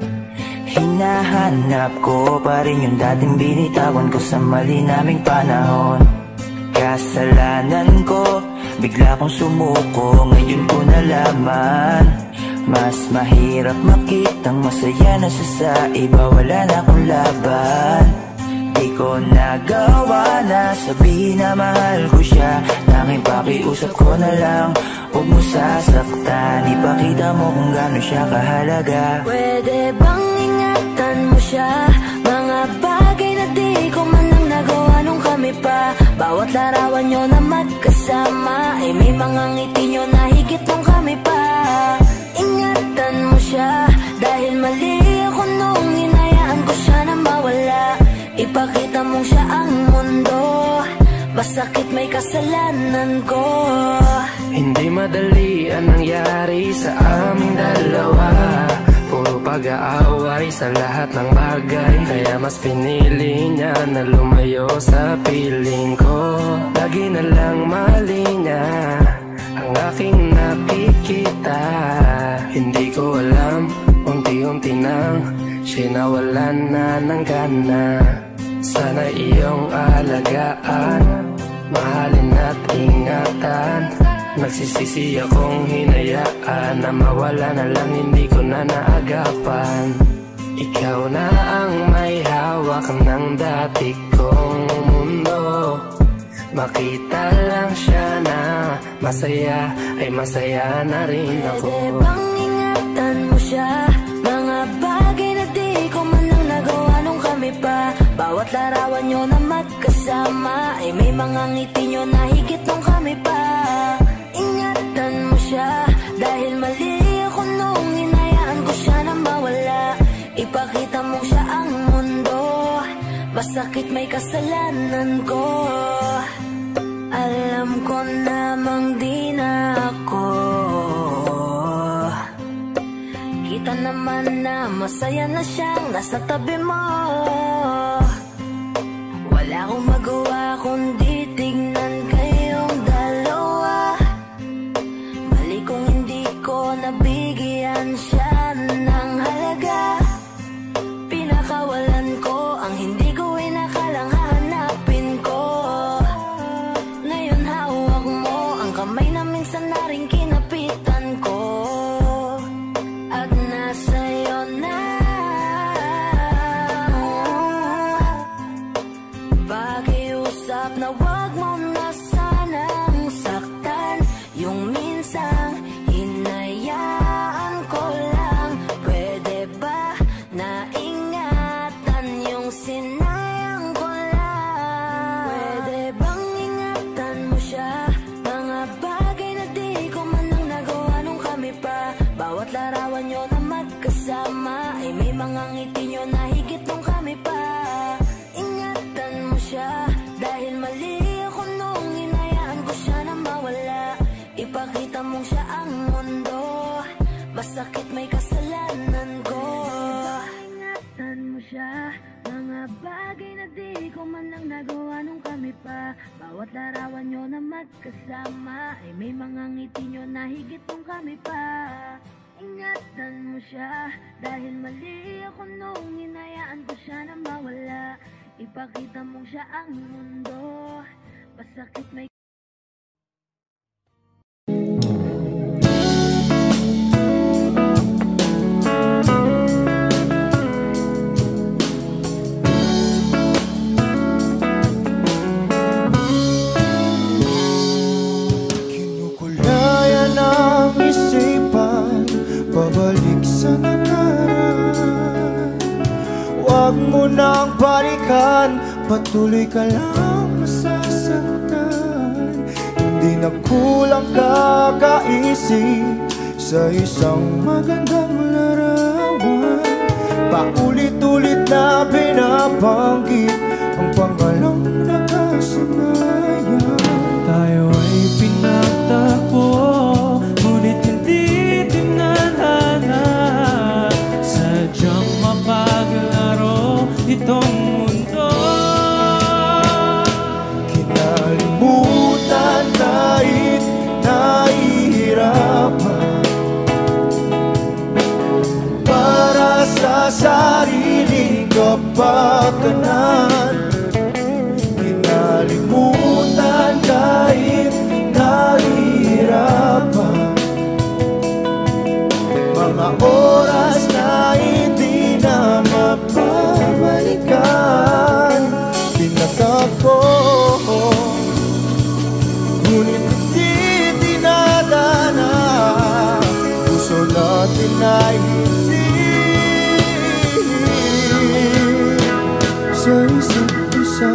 Hinahanap ko pa rin yung dating binitawan ko sa mali naming panahon. Kasalanan ko, bigla kong sumuko, ngayon ko nalaman. Mas mahirap makitang masaya na siya sa iba, wala na akong laban. Di ko nagawa na sabihin na mahal ko siya, tanging pakiusap ko na lang, huwag mo sasaktan. Ipakita mo kung gaano siya kahalaga. Pwede bang ingatan mo siya? Mga bagay na di ko man lang nagawa nung kami pa. Bawat larawan nyo na magkasama ay may mga ngiti nyo na higit nung kami pa. Ingatan mo siya, dahil mali ako nung hinayaan ko siya na mawala. Ipakita mong siya ang mundo, masakit may kasalanan ko. Hindi madali ang nangyari sa aming dalawa. Puro pag-aaway sa lahat ng bagay, kaya mas pinili niya na lumayo sa piling ko. Lagi na lang mali niya ang aking nakikita. Hindi ko alam, unti-unti nang siya'y nawalan na ng gana. Sana iyong alagaan, mahalin at ingatan. Nagsisisi akong hinayaan na mawala na lang, hindi ko na naagapan. Ikaw na ang may hawak ng dati kong mundo. Makita lang siya na masaya, ay masaya na rin ako. Pwede bang ingatan mo siya? Mga bagay na di ko man lang nagawa nung kami pa. Bawat larawan nyo na magkasama ay may mga ngiti nyo na higit nung kami pa. Ingatan mo siya, dahil mali ako nung hinayaan ko siya na mawala. Ipakita mo siya ang mundo, masakit may kasalanan ko. Alam ko namang di na ako. Kita naman na masaya na siyang nasa tabi mo. Wala akong magawa kundi tignan kayong dalawa. Mali kung hindi ko nabigyan siya ng halaga. Pinakawalan ko ang hindi ko inakalang hahanapin ko. Ngayon hawak mo ang kamay na minsan na rin kinapitan ko. At nasa'yo na pakiusap na wag mo na sanang saktan. Yung minsang hinayaan ko lang. Pwede ba na ingatan yung sinayang ko lang? Pwede bang ingatan mo siya? Mga bagay araw na magkasama ay may mga ngiti nyo na higit nung kami pa. Ingatan mo siya dahil mali ako nung hinayaan ko siya na mawala. Ipakita mong siya ang mundo, pasakit may pabalik sa nakaraan. Huwag mo nang balikan, patuloy ka lang masasaktan. Hindi na kulang kakaisip sa isang magandang larawan. Paulit-ulit na binabanggit ang pangalang nakasanayan. Tayo ay pinagtagpo, ngunit hindi sadyang mapaglaro itong mundo. Kinalimutan kahit nahihirapan, para sa sariling kapakanan. Kinalimutan kahit nahihirapan, mga oras na hindi na mapabalikan. Pinagkak ko, ngunit hindi dinadana. Puso natin ay hindi sa isa't isa.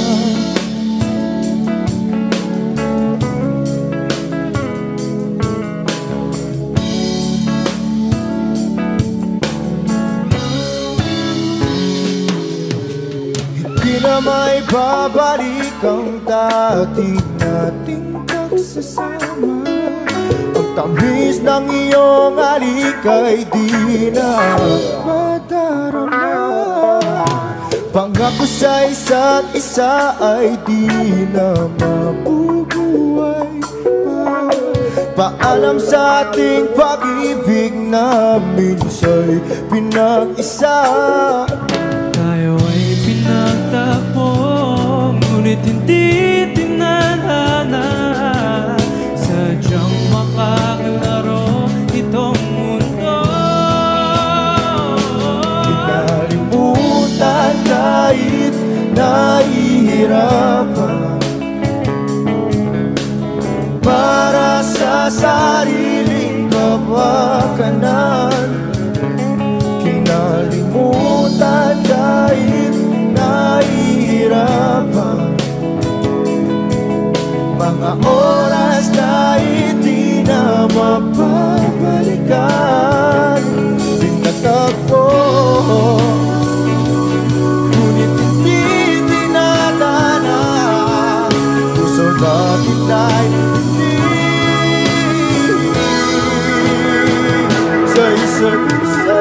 Na may babalik ang dati nating pagsasama. Ang tamis ng iyong halik ay di na madarama. Pangako sa isa't isa ay di na mabubuhay pa. Paalam sa ating pag-ibig na minsa'y pinag-isa. Tayo ay pinagtagpo, ngunit hindi tinadhana. Sadyang makaglaro itong mundo. Kinalimutan kahit nahihirapan, para sa sariling kapakanan. Kinalimutan kahit nahihirapan, mga oras na hindi na mapabalikan. Pinagtagpo, ngunit hindi dinadana. Puso natin ay hindi sa isa't isa.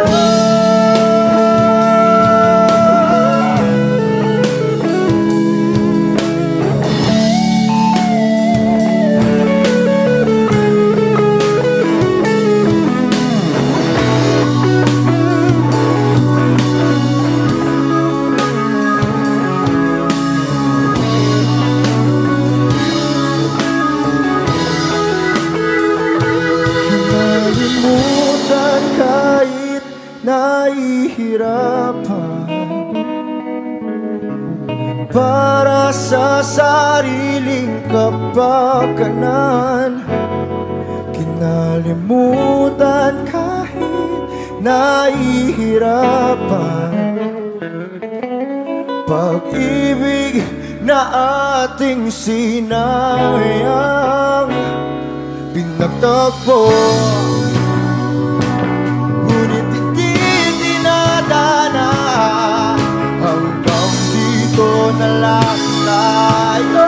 Kahit nahihirapan, para sa sariling kapakanan. Kinalimutan kahit nahihirapan, pag-ibig na ating sinayang. Pinagtagpo, ngunit hindi dinadana. Hanggang dito na lang tayo.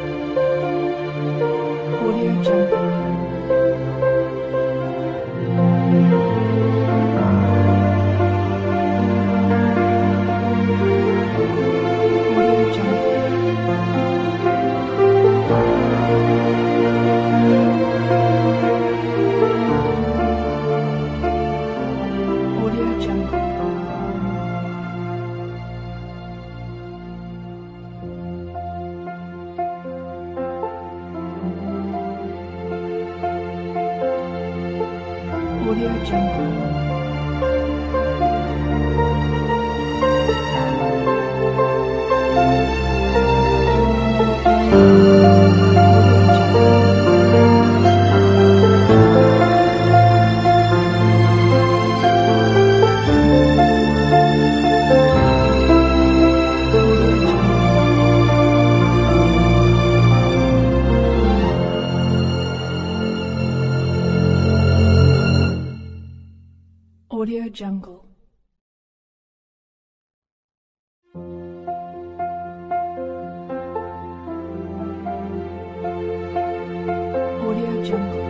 Audio Jungle. Audio Jungle. Audio Jungle.